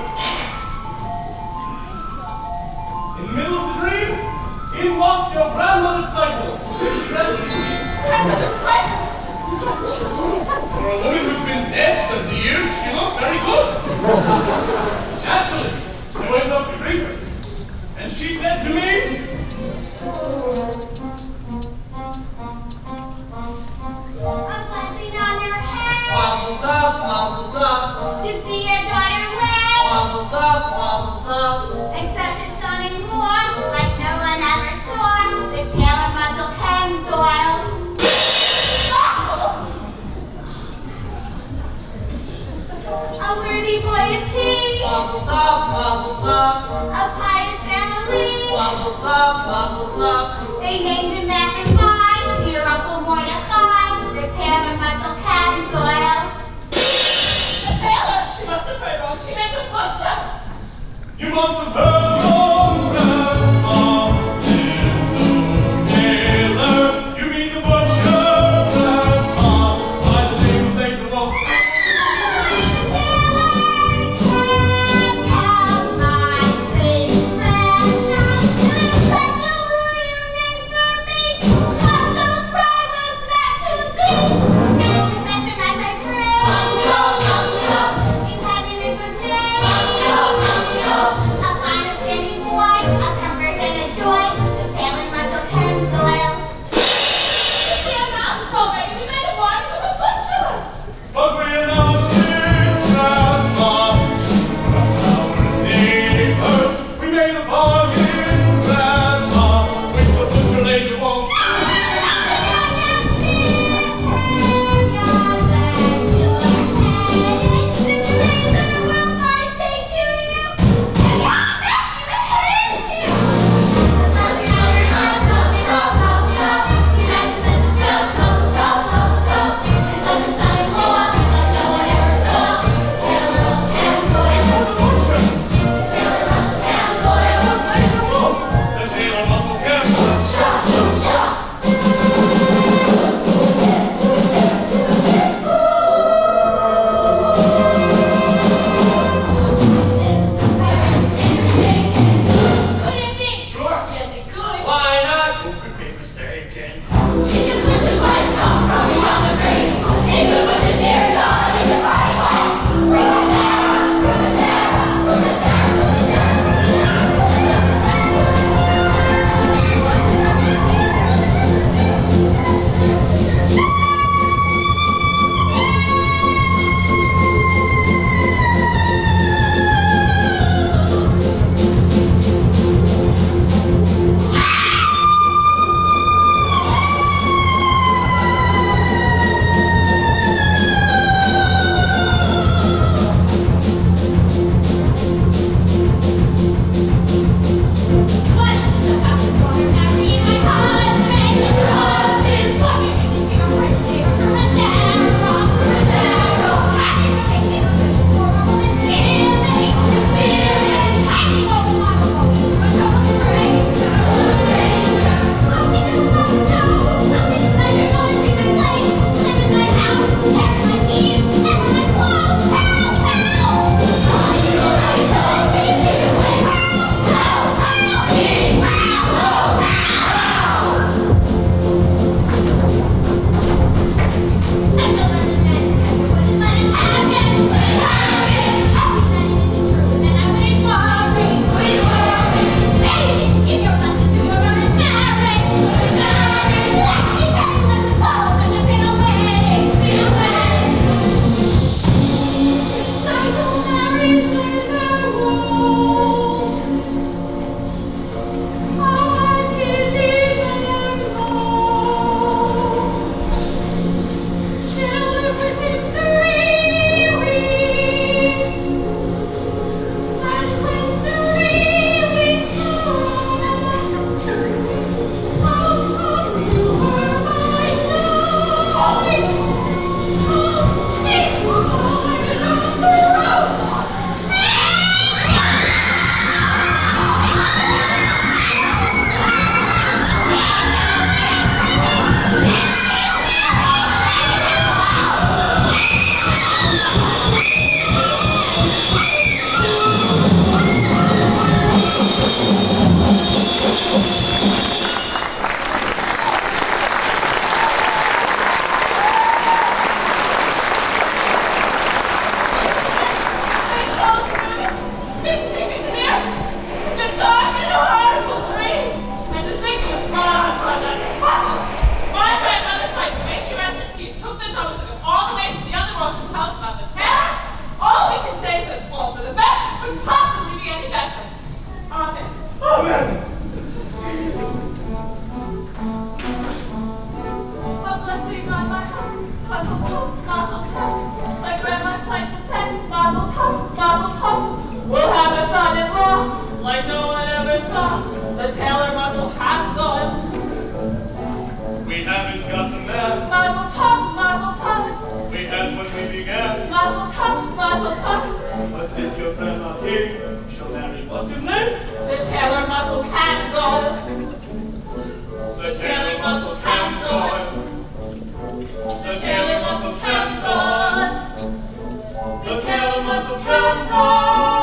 In the middle of the dream, in walks your grandmother's cycle. She dressed in jeans. Grandmother's cycle? For a woman who's been dead seventy years, she looked very good. Naturally, I went up to greet her, and she said to me, A blessing on your head. Mazel tov, mazel tov. To see your daughter wed. Mazel tov, mazel tov. Except a son-in-law, like no one ever saw. The tailor muzzle chem soil. A worthy boy is he. Mazel tov, mazel tov. A pious family. Mazel tov, mazel tov. They named him after mine, dear Uncle Mordecai. The tailor muzzle chem soil. The tailor! She must have heard wrong. She meant the butcher. you must have heard wrong, Grandma. There's no tailor. You mean the butcher, Grandma. By the name of Nathan Wolf. A final king shall marry what's his name? The tailor muzzle Camzor. The tailor muzzle Camzor. The tailor muzzle Camzor. The tailor muzzle Camzor.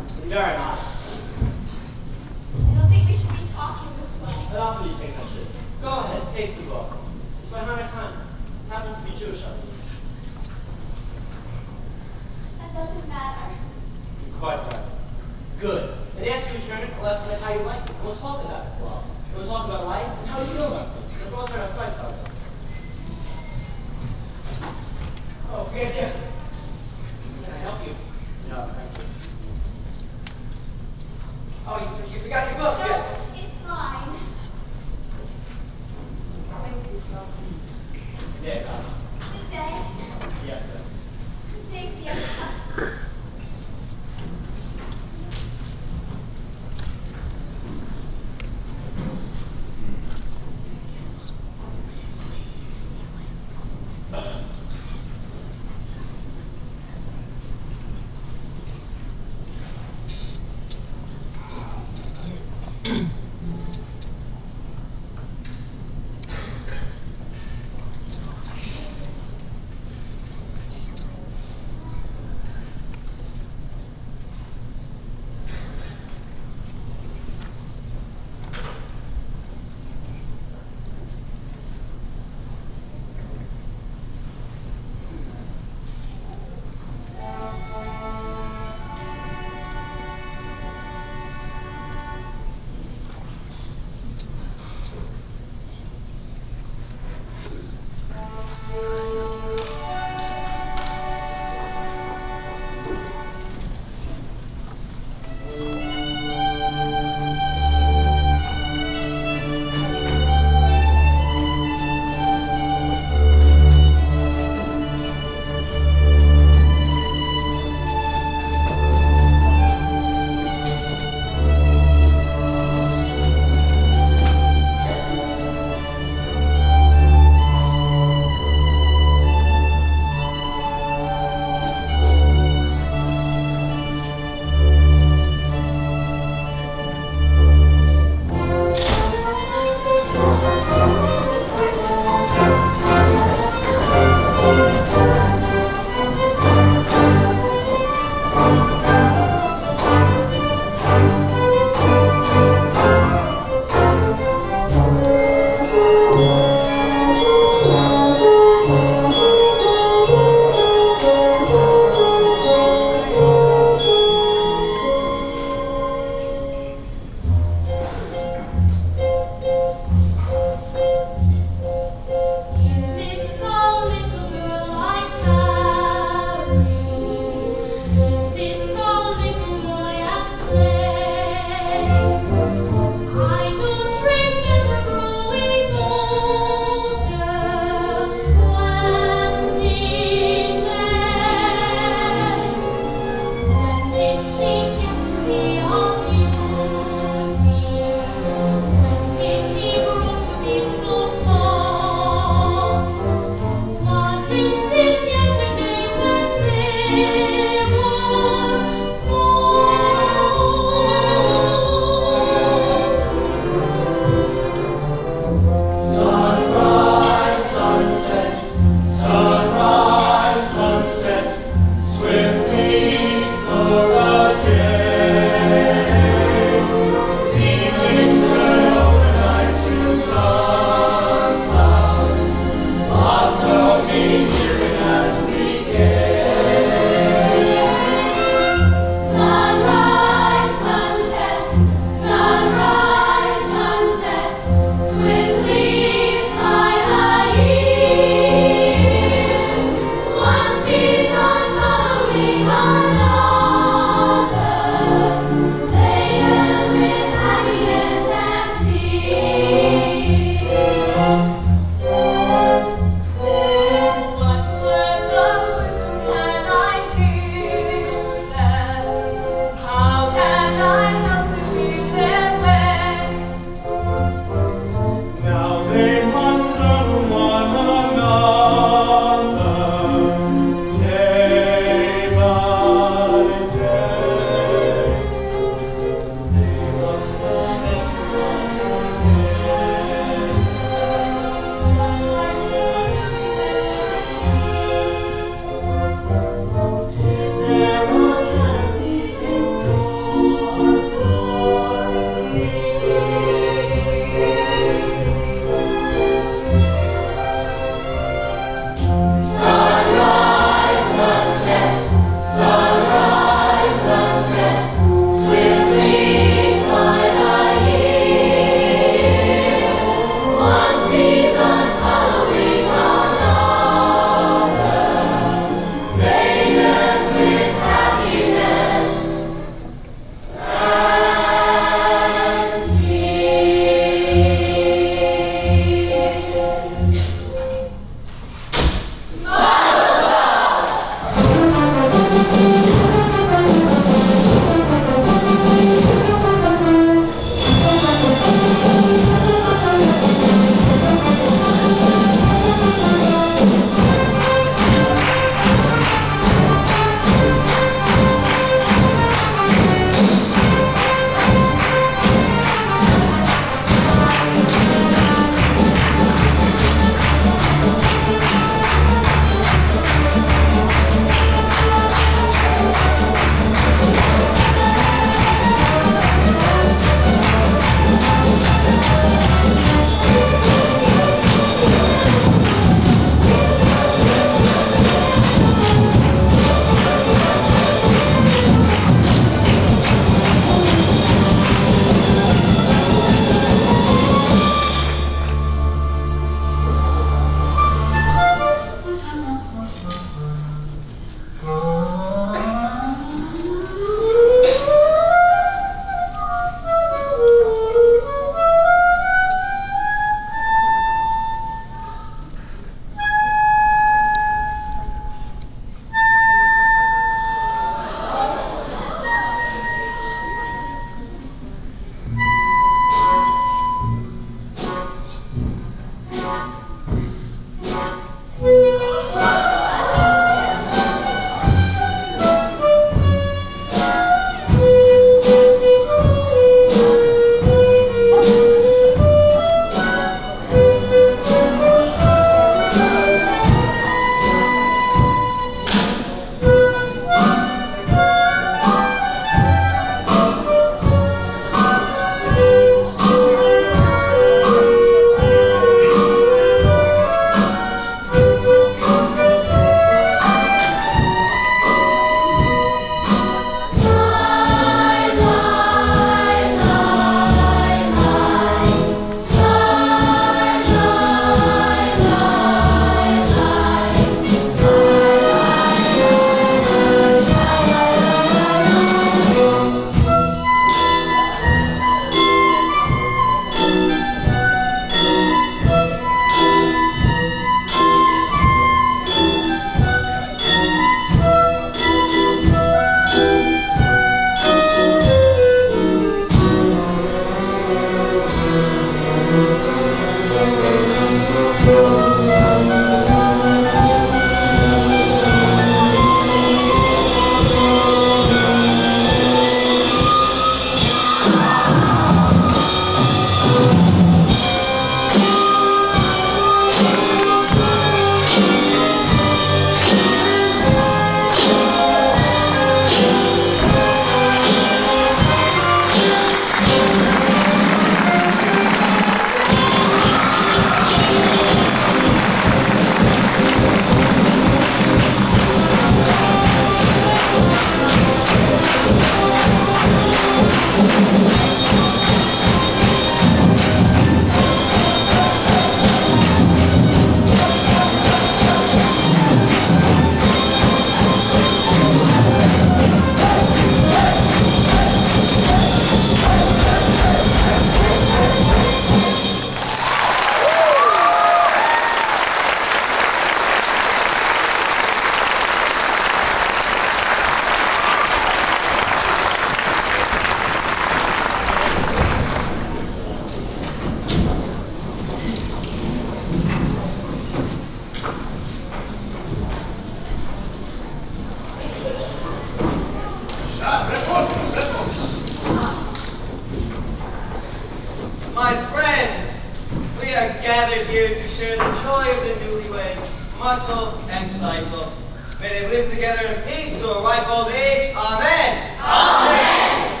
gathered here to share the joy of the newlyweds, Mutzel and Seitel. May they live together in peace to a ripe old age. Amen. Amen.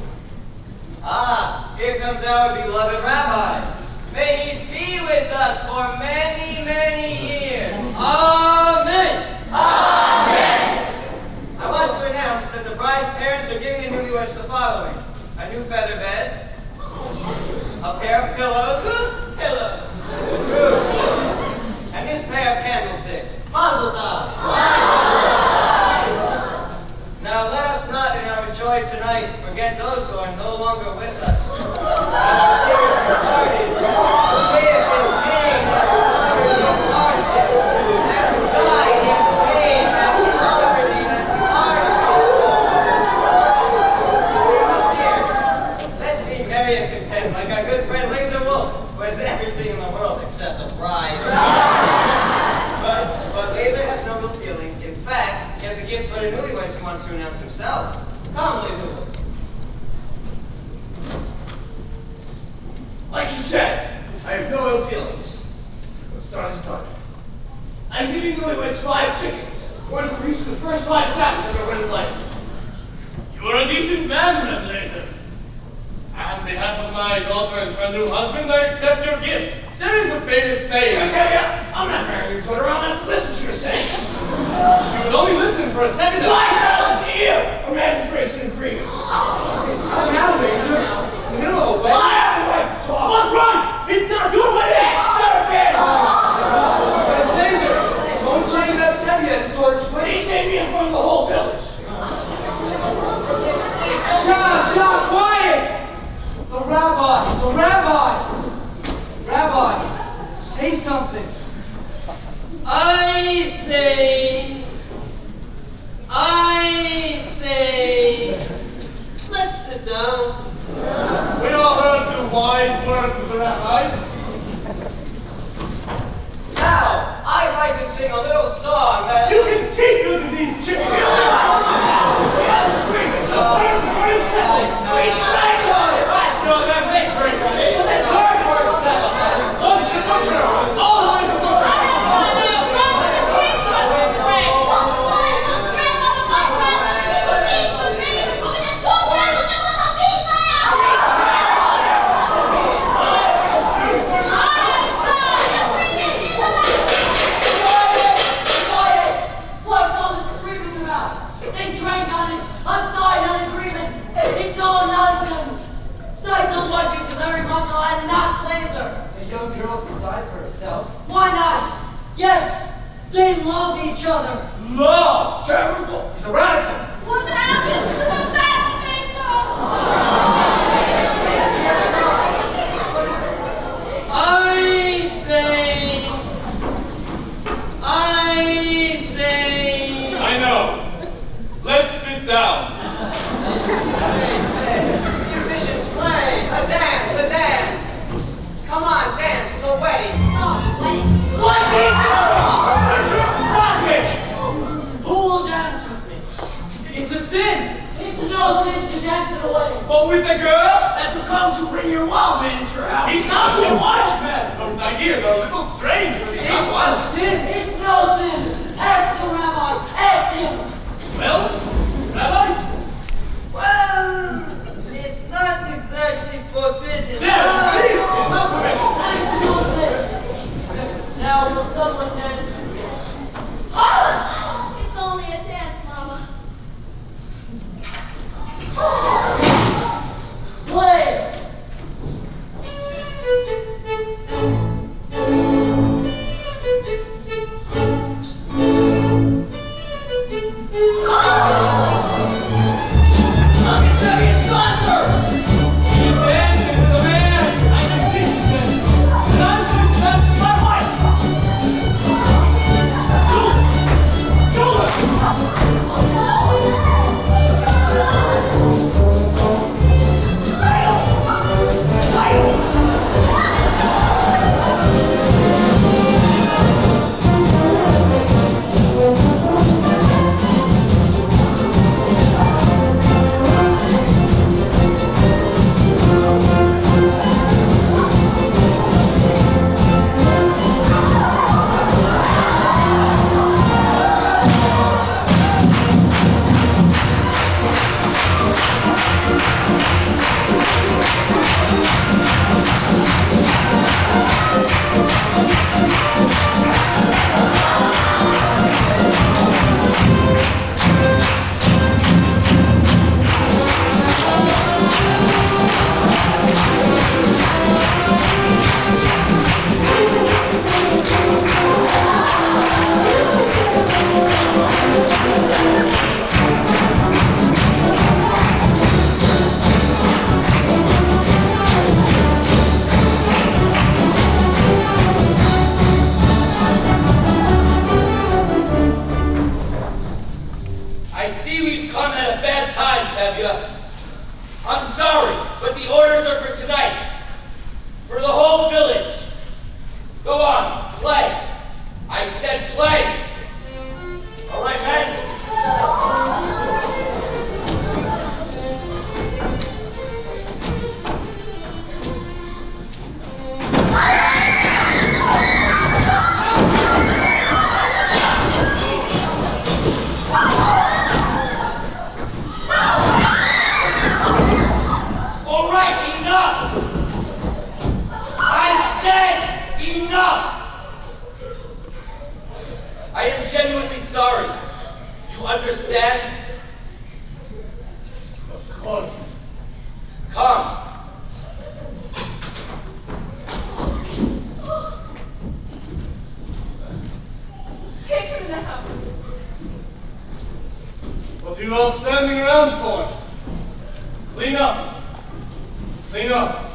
Ah, here comes our beloved rabbi. May he be with us for many, many years. Amen. Amen. I want to announce that the bride's parents are giving the newlyweds the following: a new feather bed, a pair of pillows, Goose pillows. Goose. And this pair of candlesticks. Mazel tov. Now let us not in our joy tonight forget those who are no longer with us. Our tears departed, who lived in pain and poverty and hardship, and who died in pain and poverty and hardship. Dear, let's be merry and content like our good friend Laser Wolf, who has everything in the world except a bride. But, but Laser has no real feelings. In fact, he has a gift for the newlyweds who wants to announce himself. Come, Laser Wolf. Like you said, I have no ill feelings. Let's start this time. I'm giving newlyweds five chickens. One for each of the first five Sabbaths I've ever read in life. You are a decent man, Reb Laser. On behalf of my daughter and her new husband, I accept your gift. There is a famous saying. I tell ya, I'm not marrying your daughter. I'm not to listen to your sayings. You would only listen for a second. Why should I listen to you? A man who breaks in agreements. Come now, Laser. In the middle of a I wedding. have a right to talk. What's wrong? It's not your wedding! Son of a bitch! Laser, don't change that Tevye. It's George's He wedding. saved me in front of the whole village. Shut, shut, quiet! The rabbi, the rabbi! Rabbi, say something. I say, I say, let's sit down. We all heard the wise words of the rabbi. Now, I'd like to sing a little song that You can keep your disease chicken. No, no, that may drink on it. It's hard for itself. Once the butcher, always the butcher. What's all this screaming about? They drank on it, signed an agreement. It's all nonsense. Seitel wanted to marry Mutzel and not Laser. A young girl decides for herself. Why not? Yes, they love each other. Love. Terrible. He's a radical. What happens to the matchmaker? I say, I say. I know. Let's sit down. Musicians play, a dance, a dance. Come on, dance, it's a wedding. Oh, wedding. What's he Stop it! doing? Who will dance with me? It's a sin. It's no sin to dance at a wedding. But with a girl, That's what comes from bringing your wild man into your house. he's not a wild man. So his ideas are a little strange when he's not wild. sin. It's no sin. Ask the rabbi. Ask him. Well, Rabbi? Well, it's not exactly forbidden. There, see? It's not forbidden. It's no sin. Now will someone dance with me? Ah! It's only a dance, Mama. Play. I am genuinely sorry. You understand? Of course. Come. Take her to the house. What are you all standing around for? Clean up. Clean up.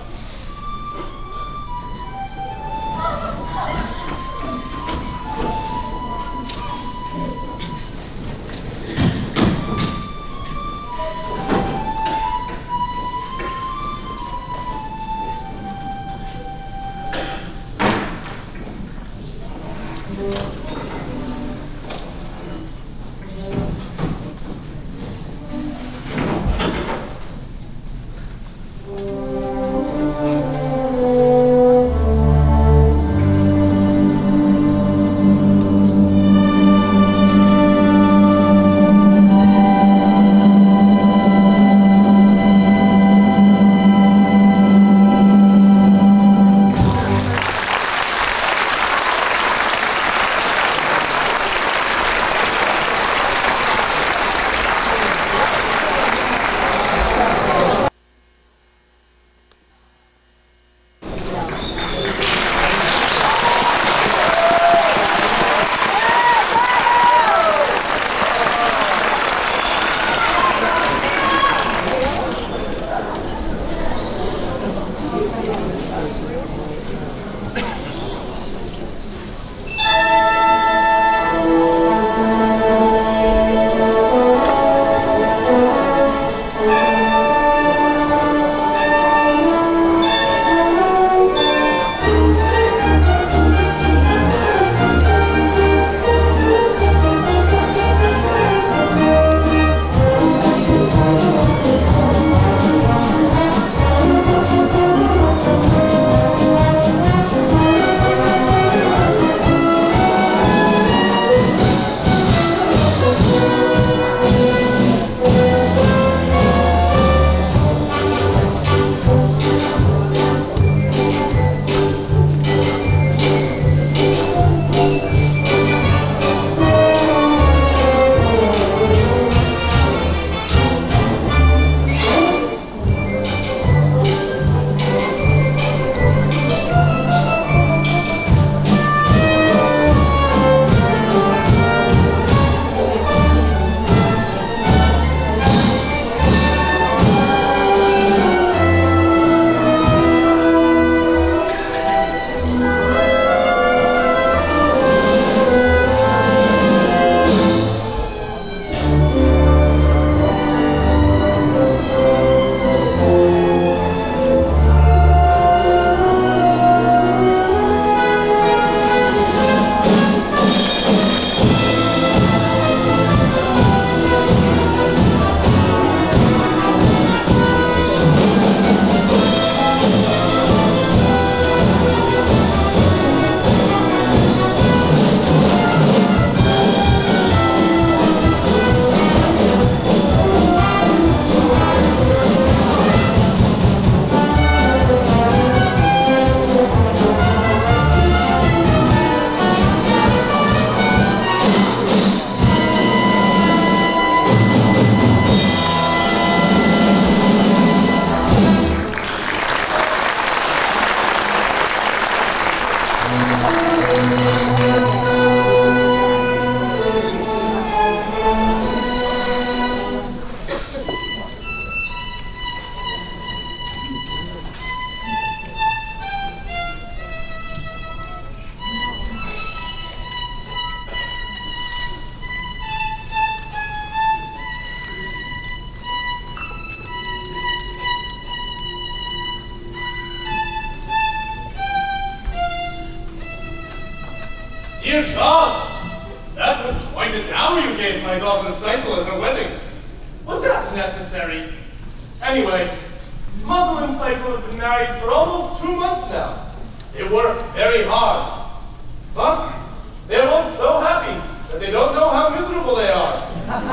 Dear God, that was quite a dower you gave my daughter Cycle at her wedding. Was that necessary? Anyway, Mother and Cycle have been married for almost two months now. They work very hard, but they're both so happy that they don't know how miserable they are.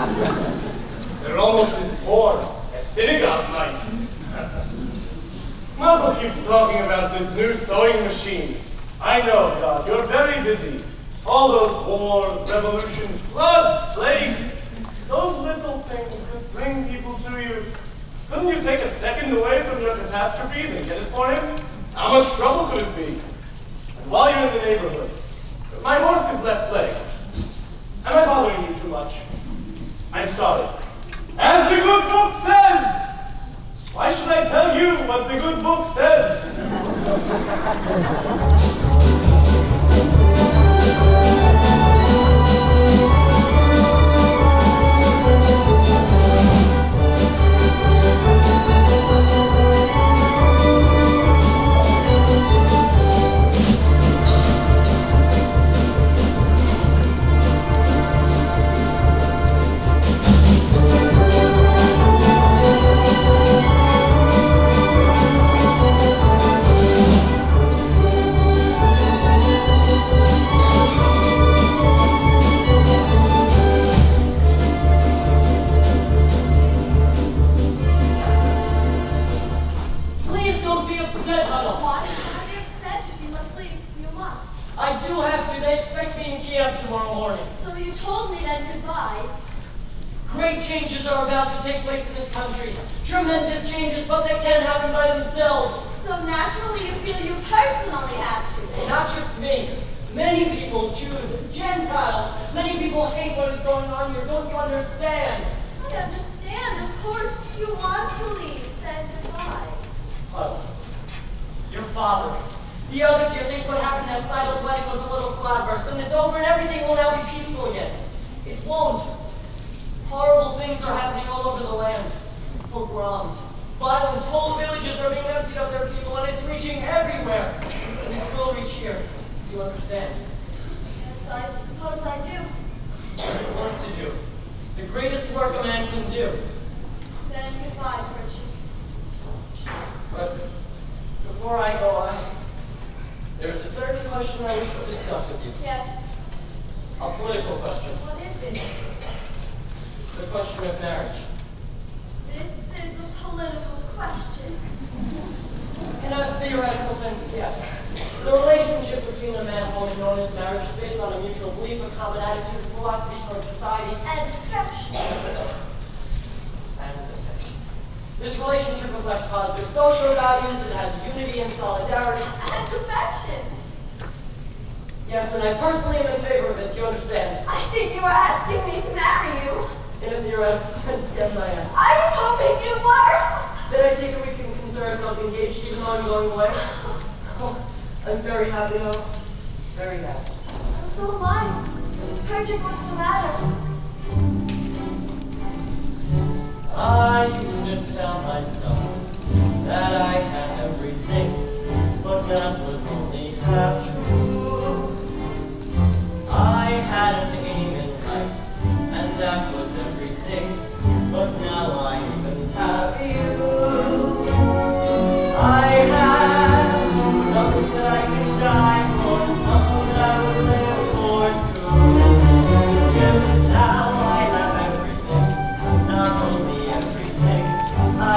They're almost as bored as synagogue mice. Mother keeps talking about this new sewing machine. I know, God, you're very busy. All those wars, revolutions, floods, plagues, those little things could bring people to you. Couldn't you take a second away from your catastrophes and get it for him? How much trouble could it be? And while you're in the neighborhood, my horse is left leg. Am I bothering you too much? I'm sorry. As the good book says! Why should I tell you what the good book says?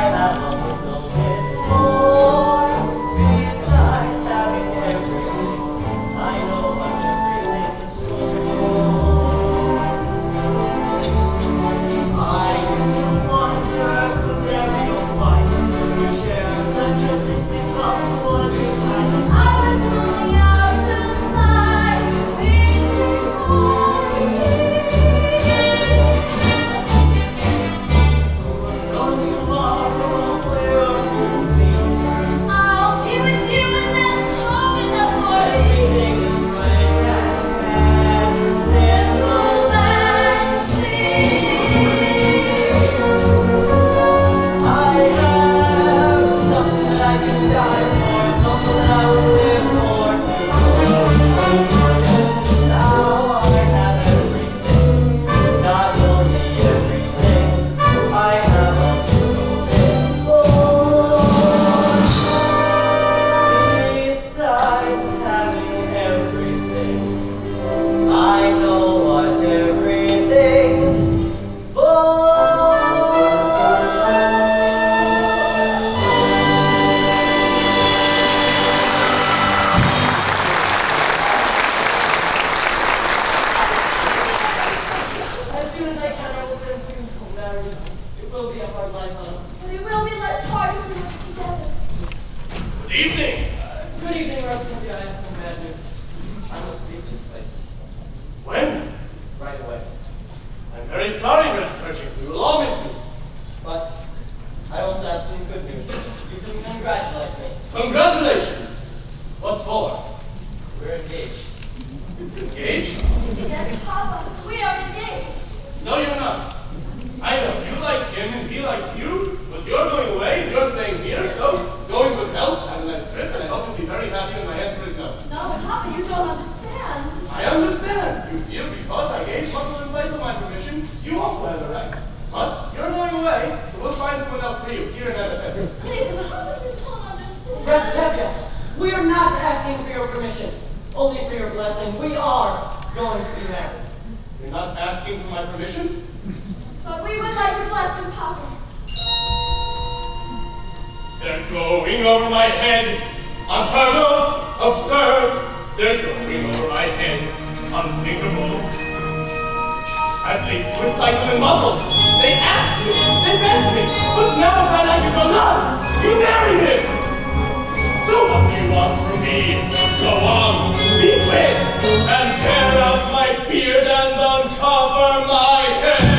Besides having everything, Engaged? Yes, Papa, we are engaged. No, you're not. I know, you like him and he likes you, but you're going away and you're staying here, so going with health, have a nice trip, and I hope you'll be very happy, and my answer is no. No, Papa, you don't understand. I understand. You feel because I gave Uncle and Cycle my permission, you also have a right. But you're going away, so we'll find someone else for you, here in Edinburgh. Please, Papa, you don't understand. Reptevia, we are not asking for your permission, only for your blessing. We are going to be married. You're not asking for my permission? But we would like your blessing, Papa. They're going over my head, unheard of, absurd. They're going over my head, unthinkable. At least with Cycle and Muzzle, they asked me, they begged me, but now if I like it or not, you marry him. So what do you want from me? Go on, be quick, and tear out my beard and uncover my head.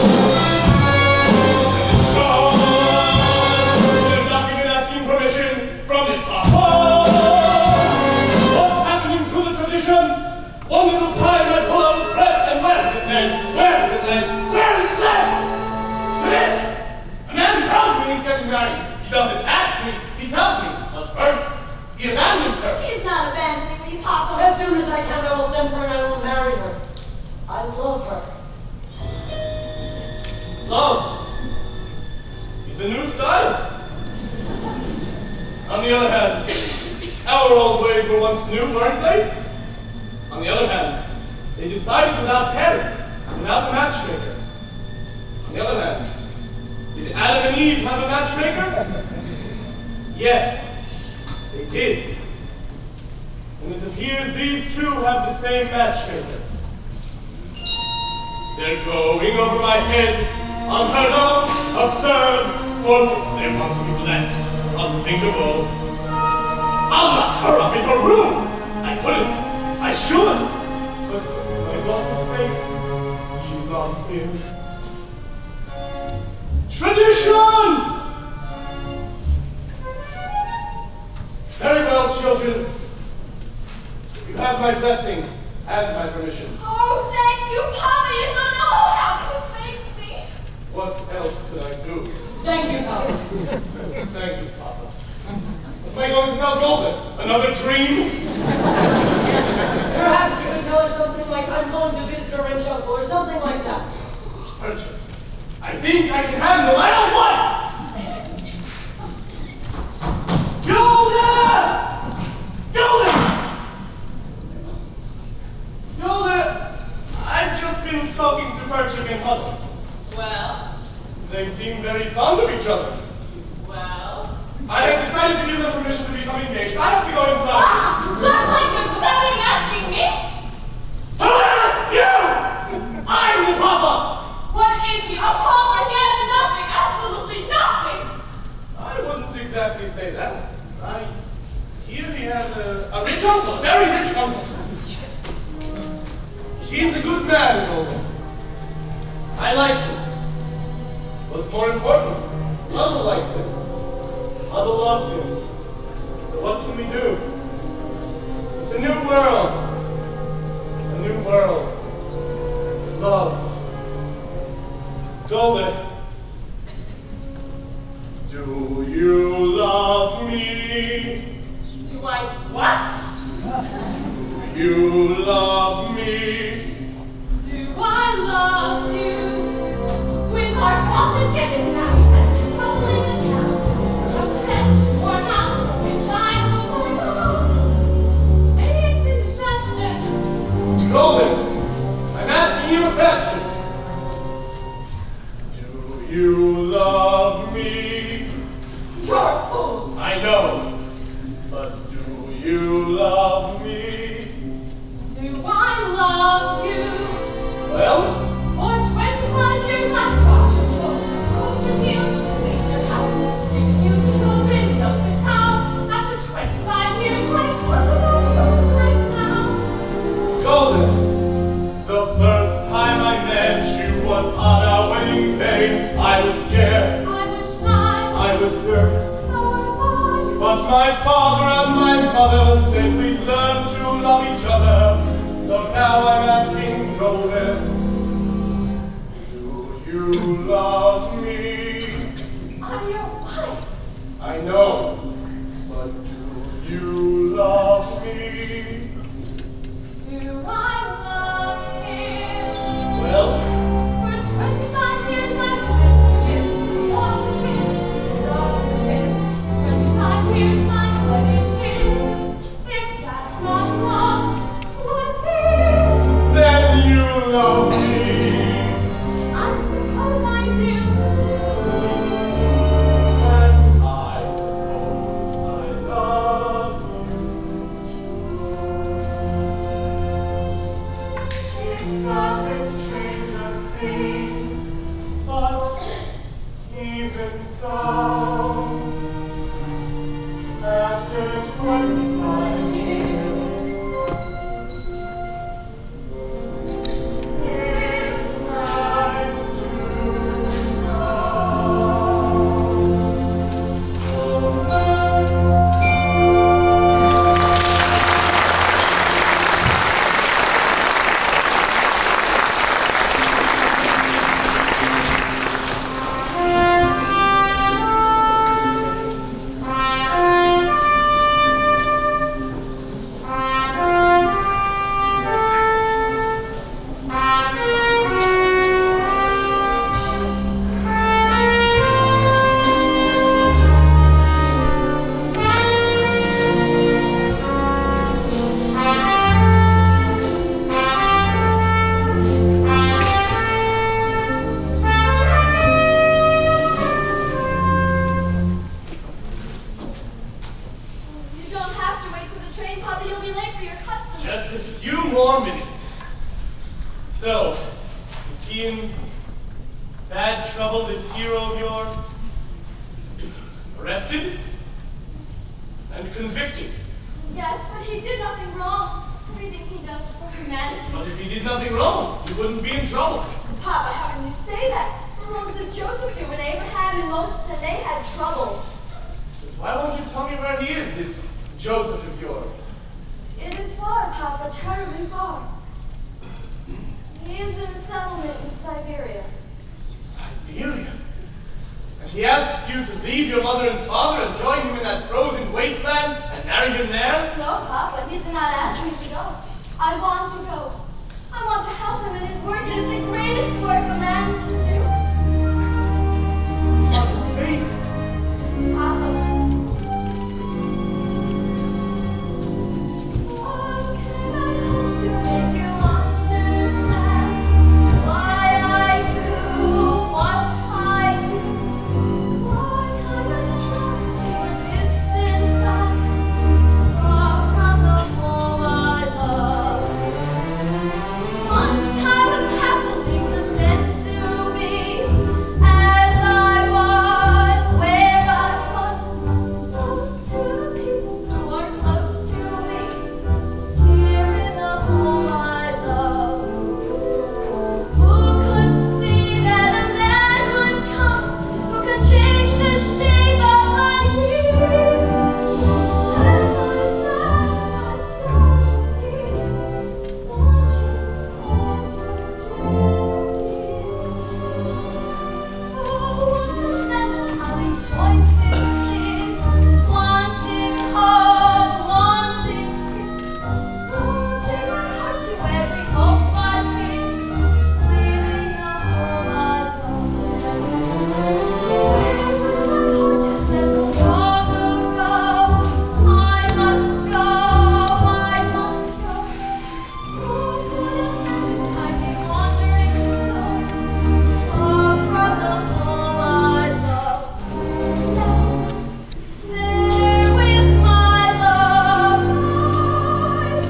One little time I pull out the thread, and where is it led? Where is it led? Where is it led? To this! A man tells me he's getting married. He doesn't ask me, he tells me. But first, he abandons her. He's not abandoning me, Papa. As soon as I can, I will send for her and I will marry her. I love her. Love. It's a new style. On the other hand, our old ways were once new, weren't they? On the other hand, they decided without parents, without a matchmaker. On the other hand, did Adam and Eve have a matchmaker? Yes, they did. And it appears these two have the same matchmaker. They're going over my head, unheard of, absurd, for this they want to be blessed, unthinkable. I'll lock her up in her room! I couldn't. I should, but my daughter's face, she's lost in tradition! Very well, children. You have my blessing and my permission. Oh, thank you, Papa. You don't know how happy this makes me. What else could I do? Thank you, Papa. Thank you, Papa. What am I going to tell Golden? Another dream? Perhaps you could tell her something like, I'm going to visit a rich uncle, or something like that. Archer, I think I can handle my own wife! Golda! Golda! Golda, I've just been talking to Perchik and Huddle. Well, They seem very fond of each other. well. I have decided to give them permission to become engaged. I have to go inside. What? Just like this without even asking me? Who asked you? I'm the papa! What is he? A pauper? He has nothing, absolutely nothing. I wouldn't exactly say that. I hear he has a, a rich uncle, a very rich uncle. He's a good man, Golden. I like him. What's more important, Mother likes him. Mother loves him. So what can we do? It's a new world. A new world. Love. Golden. Do you love me? Do I what? Do you love me? Do I love you? With our daughters getting married and trouble in the town, upset, worn out, inside the world. Maybe it's indigestion. Golden, I'm asking you a question. Do you love me? You're a fool. I know, but do you love me? Do I love you? Well, For twenty-five years I've washed your clothes, cooked your meals, cleaned your house, given you children, milked the cow. After twenty-five years, life's work alone right now. Golden, the first time I met you was on our wedding day. I was scared, I was shy, I was nervous. so was I. But my father and my mother said we'd learn to love each other. So more minutes. So, is he in bad trouble, this hero of yours? Arrested and convicted. Yes, but he did nothing wrong. Everything he does is for humanity. But if he did nothing wrong, he wouldn't be in trouble. Papa, how can you say that? What did Joseph do when Abraham and Moses and they had troubles? Why won't you tell me where he is, this Joseph of yours? It is far, Papa, terribly far. He is in a settlement in Siberia. Siberia? And he asks you to leave your mother and father and join him in that frozen wasteland and marry him there? No, Papa, he did not ask me to go. I want to go. I want to help him in his work. It is the greatest work a man can do. What faith? Papa. How can I help to make you understand why I do what I do? Why I must travel to a distant land, far from the home I love? Once I was happily content to be as I was, where I was, close to the people who are close to me, here in the home I love. Who could see that a man would come who could change the shape of my dreams? Time was not myself here, watching all my dreams indeed. Oh, what a melancholy choice this is, wanting home, wanting peace, wanting my heart to every hope I dream, leaving the home I love. Where my heart has settled long ago, I must go, I must go. Who could have meant I'd be wandering so far from the home I love? Yet, there with my love, I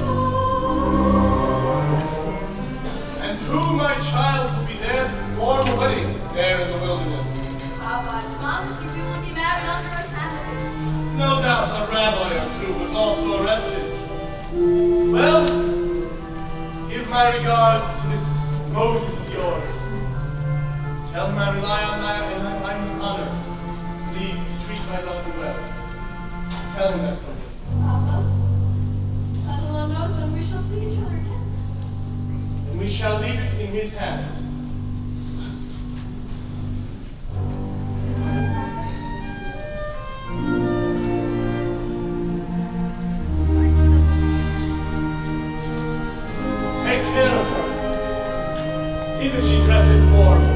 go. And who, my child, will be there to perform a wedding there in the wilderness? Papa, I promise you we will be married under a canopy. No doubt a rabbi or two was also arrested. Well, give my regards to this Moses of yours. Tell him I rely on my, on his honor. Please treat my daughter well. Tell him that from me. Papa, God alone knows when we shall see each other again. And we shall leave it in his hands. Take care of her. See that she dresses warm.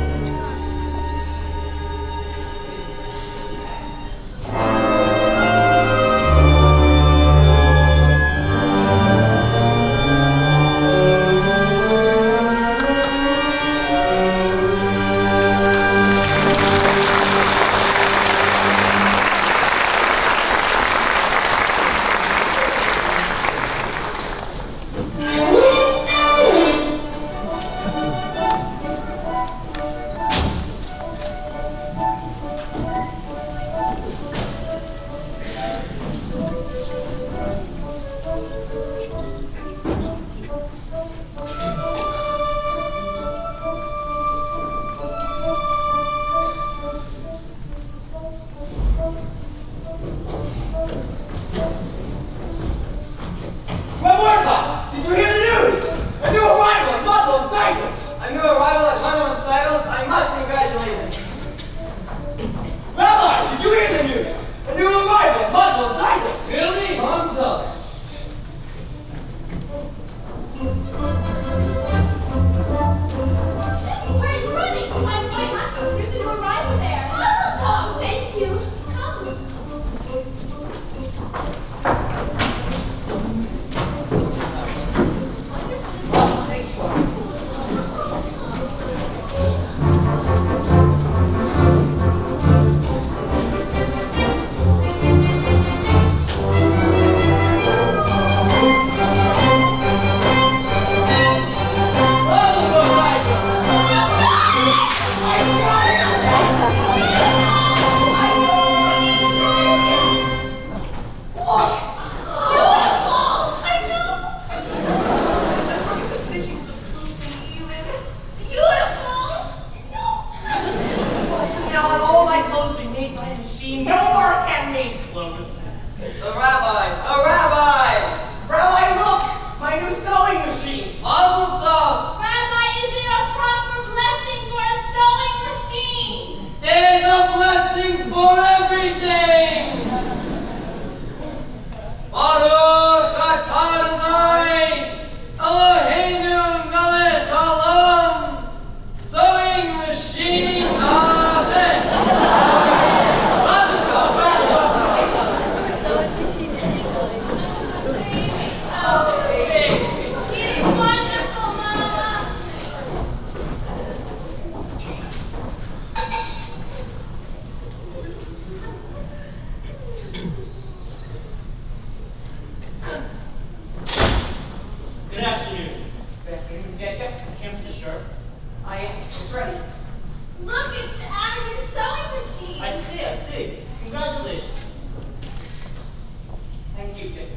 Jacob, I came for the shirt. Ah, yes, it's ready. Look, it's out of your sewing machine. I see, I see. Congratulations. Thank you, Jacob.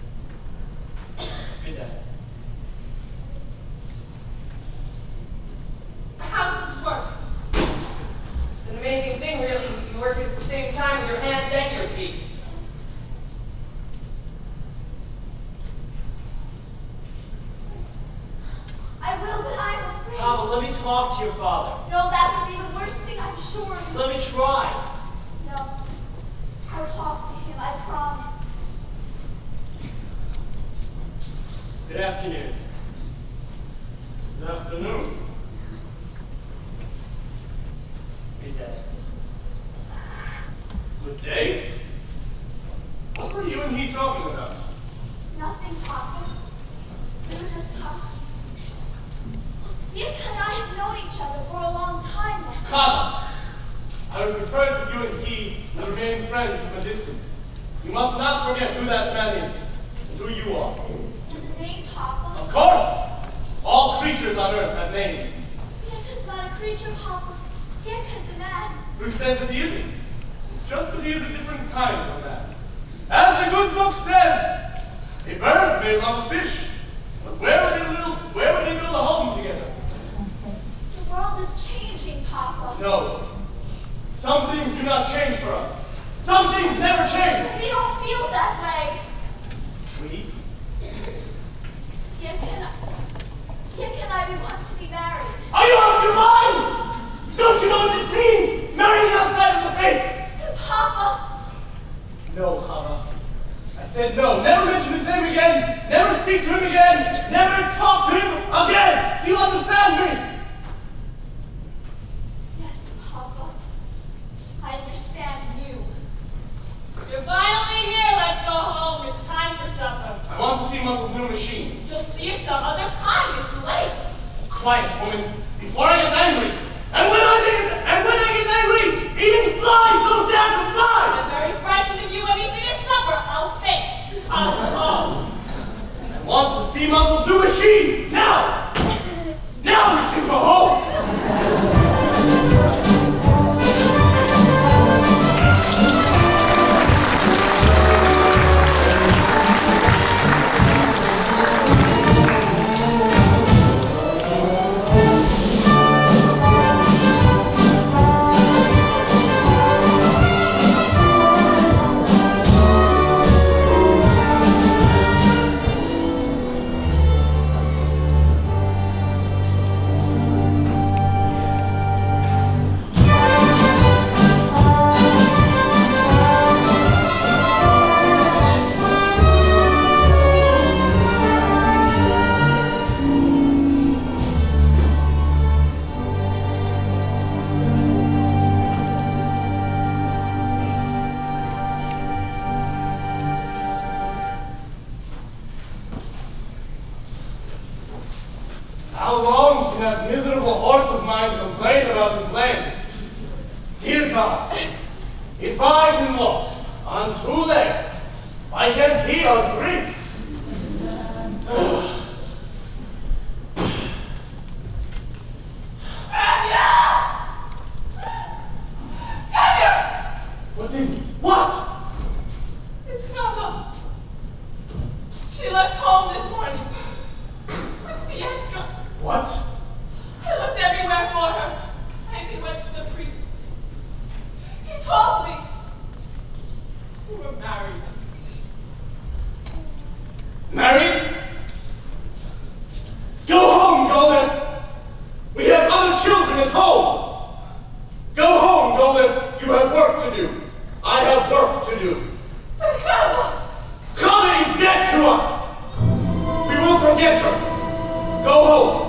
Good day. How does this work? It's an amazing thing, really. You work at the same time with your hands and your feet. I will, but I'm afraid. Oh, well, let me talk to your father. No, that would be the worst thing, I'm sure. So let me try. No. I'll talk to him, I promise. Good afternoon. Good afternoon. Good day. Good day. What were you and he talking about? Nothing, Papa. We were just talking. Nick and I have known each other for a long time now. Come! I would prefer that you and he remain friends from a distance. You must not forget who that man is and who you are. Is it named Papa? Of course! All creatures on earth have names. Nick not a creature, Papa. Nick is a man. Who says that he isn't? It's just that he is a different kind of man. As the good book says, a bird may love a fish, but where would they build, where would they build a home together? The world is changing, Papa. No. Some things do not change for us. Some things never change. We don't feel that way. We? Nick and I, Nick and I, we want to be married. Are you out of your mind? Don't you know what this means? Marrying outside of the faith. Papa. No, Hannah. I said no. Never mention his name again. Never speak to him again. Never talk to him again. Do you understand me? Yes, Papa. I understand you. You're finally here. Let's go home. It's time for supper. I want to see Uncle's new machine. You'll see it some other time. It's late. Quiet, woman. Before I get angry. And when I get and when I get angry, even flies don't dare to fly. I'm very frightened of you. When you finish supper, I'll faint. I'll go. I want to see Uncle's new machine now. Now we can go home. How long can that miserable horse of mine complain about his land? Dear God, if I can walk on two legs, why can't he on three? What is it? What? It's Mama. She left home this morning. With Bianca. What? I looked everywhere for her. I even went to the priest. He told me we were married. Married? Go home, Golden! We have other children at home! Go home, Golden! You have work to do. I have work to do. But Mama! Kama is dead to us! We will forget her. Go home.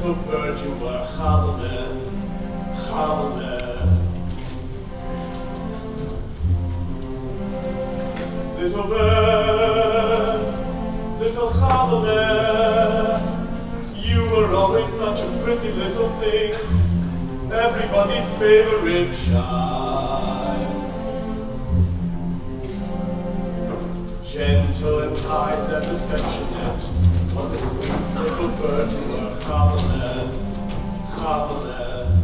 little bird you were, Fiddler, Fiddler. Little bird, little Fiddler, you were always such a pretty little thing, everybody's favorite child. Gentle and kind and affectionate, what a sweet little bird you were, Fiddler, Fiddler.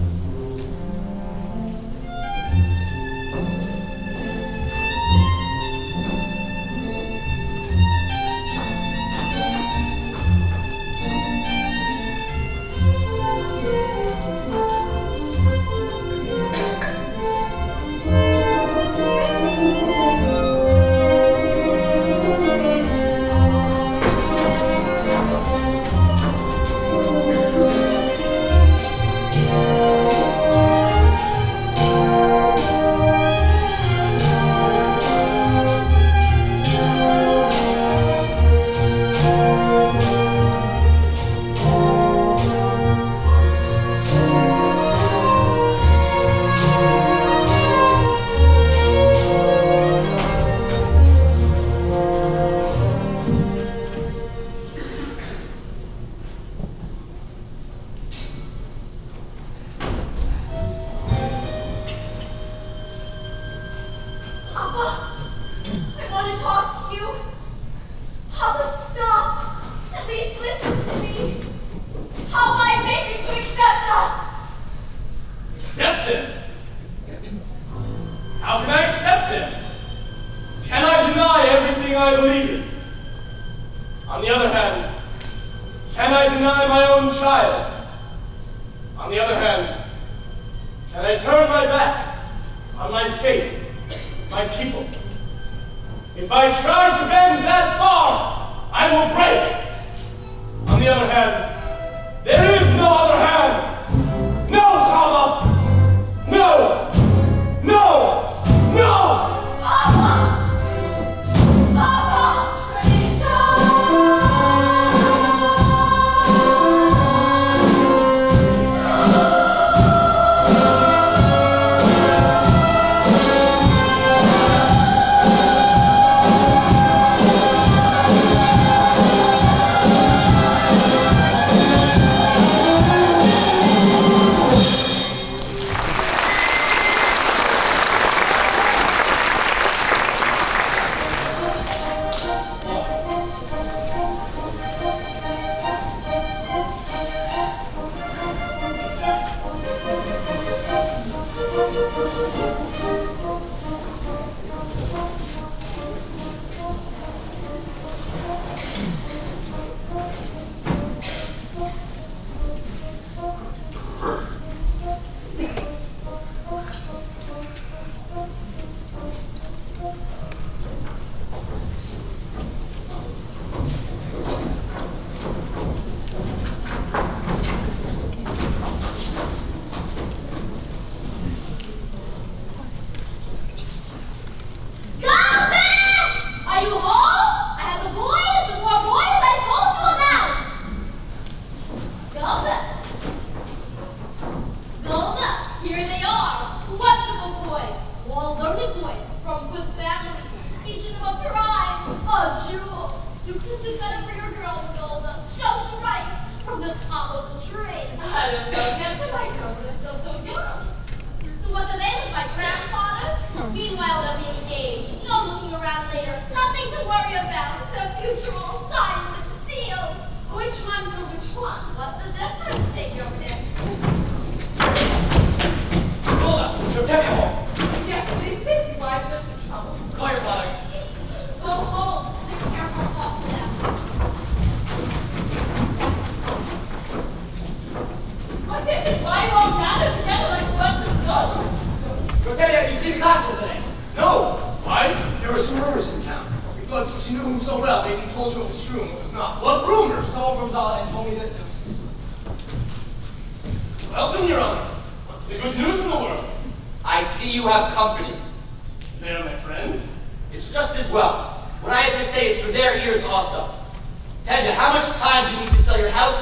Welcome, Your Honor. What's the good news in the world? I see you have company. They are my friends. It's just as well. What I have to say is for their ears also. Tell you, how much time do you need to sell your house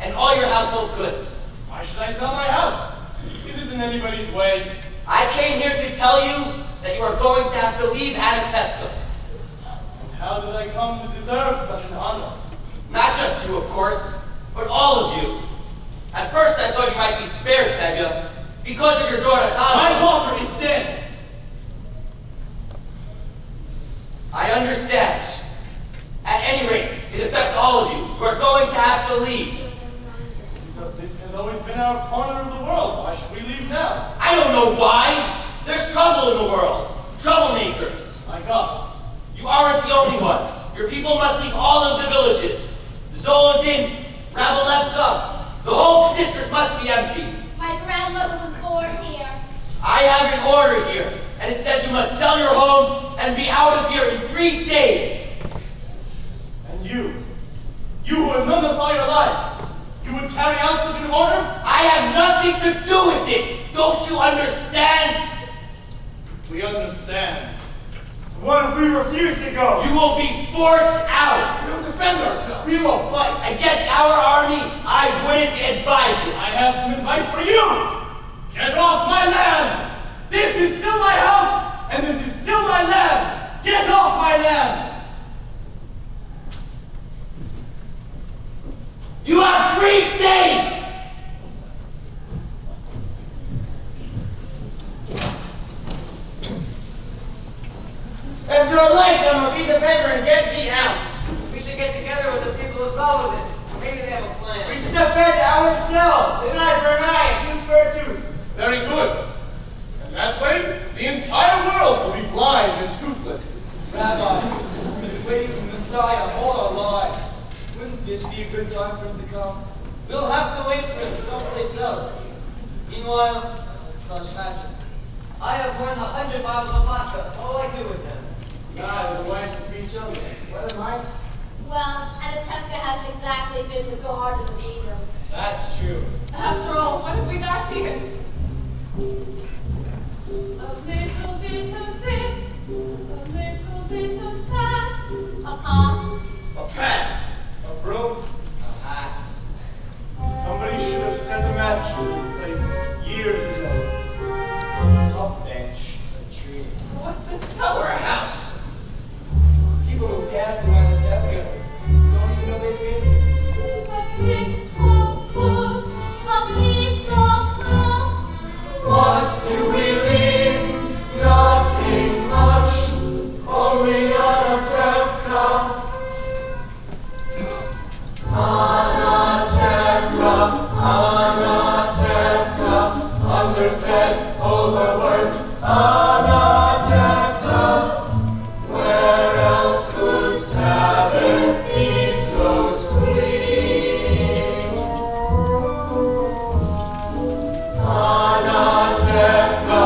and all your household goods. Why should I sell my house? Is it in anybody's way? I came here to tell you that you are going to have to leave Anatevka. And how did I come to deserve such an honor? Not just you, of course, but all of you. At first I thought you might be spared, Tevye, because of your daughter Chana. My daughter is dead! I understand. At any rate, it affects all of you. You are going to have to leave. This has always been our corner of the world. Why should we leave now? I don't know why. There's trouble in the world. Troublemakers. Like us. You aren't the only ones. Your people must leave all of the villages. Zolodin, Ravalevka, the whole district must be empty. My grandmother was born here. I have an order here, and it says you must sell your homes and be out of here in three days. And you, you who have known us all your lives, you would carry out such an order? I have nothing to do with it. Don't you understand? We understand. What if we refuse to go? You will be forced out. We will defend ourselves. We will fight. Against our army, I wouldn't advise it. I have some advice for you. Get off my land. This is still my house, and this is still my land. Get off my land. You have three days. As your life on a piece of paper and get me out. We should get together with the people of Solomon. Maybe they have a plan. We should defend ourselves. An eye for an eye, a tooth for a tooth. Very good. And that way, the entire world will be blind and toothless. Rabbi, we've been waiting for the Messiah all our lives. Wouldn't this be a good time for him to come? We'll have to wait for him someplace else. Meanwhile, it's not tragic. I have more than a hundred bottles of vodka. What will I do with them? God, the wife of three children. What am I? Well, Anatevka hasn't exactly been the garden of Eden. That's true. After all, what have we got here? A little bit of this, a little bit of that. A pot. A pat. A broom. A hat. Somebody should have sent a match to this place years ago. A bench. A tree. What's this Or summer a house. People who gasp around the Tevka don't even know they've been here. A stick of wood. A piece of cloth. What do we leave? Nothing much. Only Anatevka. Anatevka. Anatevka. Underfed, overworked. Anatevka. Where else could Sabbath be so sweet? Anatevka,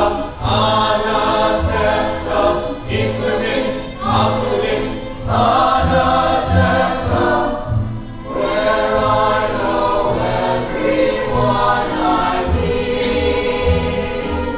Anatevka, intimate, obstinate, Anatevka, where I know everyone I meet.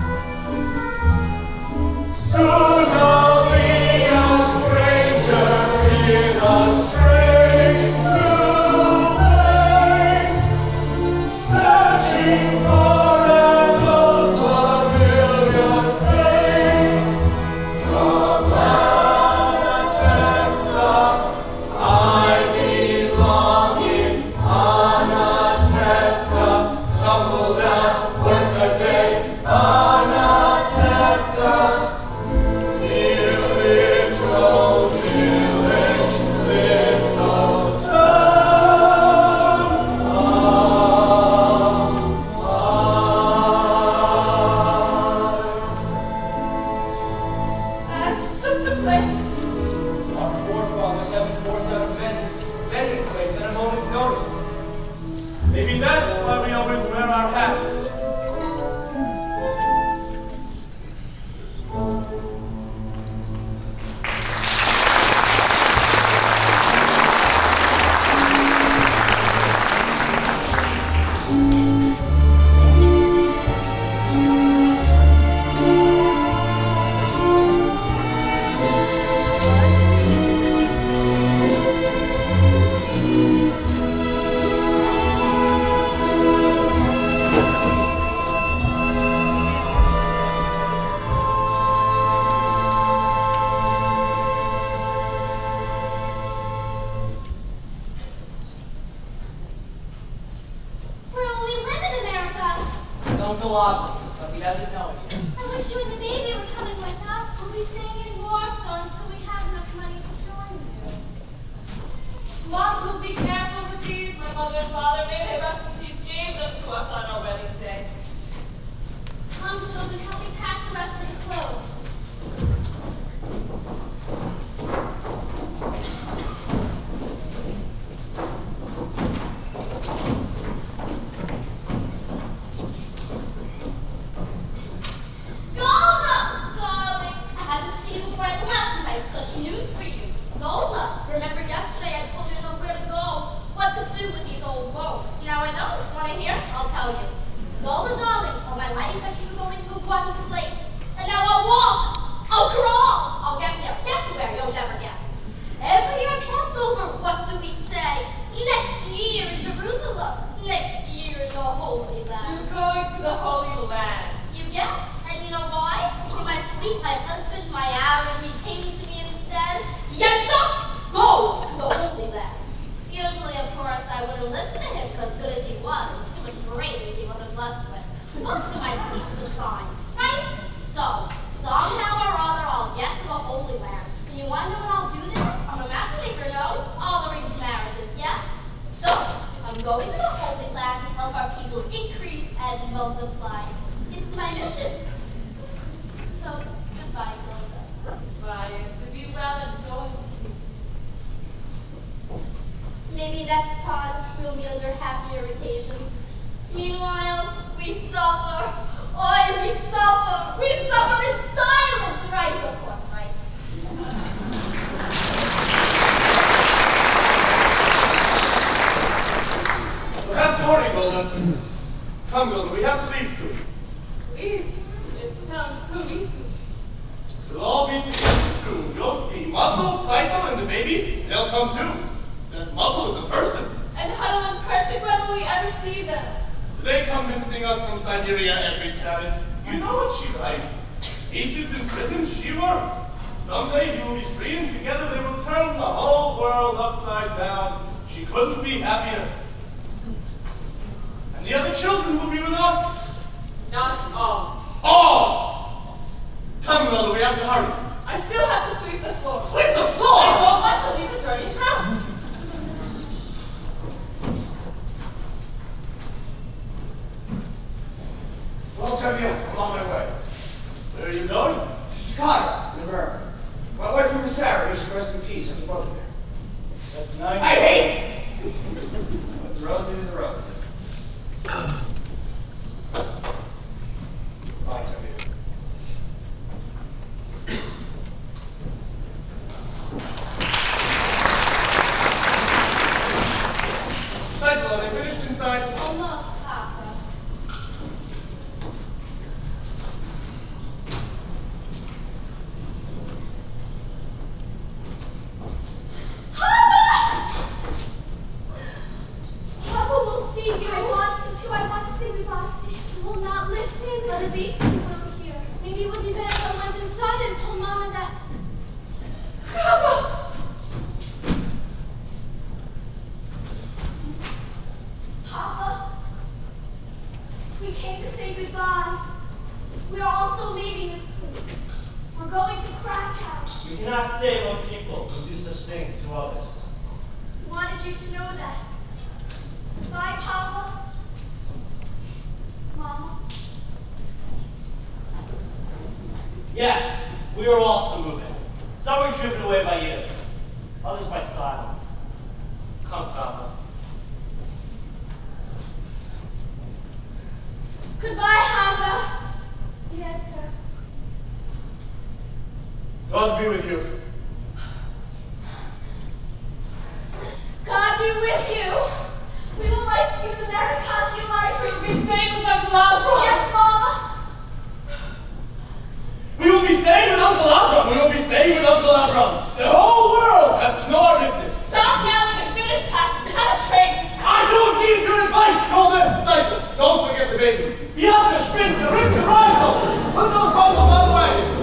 Soon I'll be a stranger in a strange new place, searching for an old familiar face. From Anatevka, I belong in Anatevka. Tumble down, work a day, Anatevka. Dear little village, little town of mine. That's just a place. Our forefathers haven't forced out a men, mending place at a moment's notice. Maybe that's why we always wear our hats. Galabra, but he doesn't know it yet. I wish you and the baby were coming with us. We'll be staying in Warsaw until we have enough money to join you. Moms will be careful with these. My mother and father, may they rest in peace, gave them to us on our wedding day. Come, children, help me pack the rest of the clothes. Come, Golda, we have to leave soon. Leave? It sounds so easy. We'll all be together soon. You'll see Muzzle, Cycle, and the baby. They'll come too. That Muzzle is a person. And Huddle and Pershing, when will we ever see them? They come visiting us from Siberia every Sabbath. You know what she writes. He sits in prison, she works. Someday you will be free, and together they will turn the whole world upside down. She couldn't be happier. And the other children will be with us. Not all. All! Come, Golda, we have to hurry. I still have to sweep the floor. Sweep the floor? I don't want to leave a dirty house. Well, Tevye, I'm on my way. Where are you going? To Chicago, in America. My wife from Sarah, may she rest in peace, has a brother there. That's nice. I hate it! What's a relative is a relative. Bye, Tevye. Cycle, are they finished inside? Almost, Papa. Papa will see you. I want him to. I want to say goodbye to him. He will not listen, but at least he will hear. Maybe it would be better if I went inside and told Mama that. Papa! Papa, we came to say goodbye. We are also leaving this place. We're going to Krakow. We cannot stay among people who do such things to others. We wanted you to know that. Bye, Papa. Mama. Yes, we are also moving. Some were driven away by years, others by silence. Come, Papa. Goodbye, Papa. Jedka. God be with you. God be with you. We will write to you in America if you like. We'll be staying with Uncle Albert. Yes, Mama. We will be staying with Uncle Abram. We will be staying with Uncle Abram. The whole world has to know our business. Stop yelling and finish packing. We have a train to catch. I don't need your advice, Golda. Cycle, don't forget the baby. Be out there, Spitzer, rip the rifle. Put those bundles out of the way.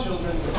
children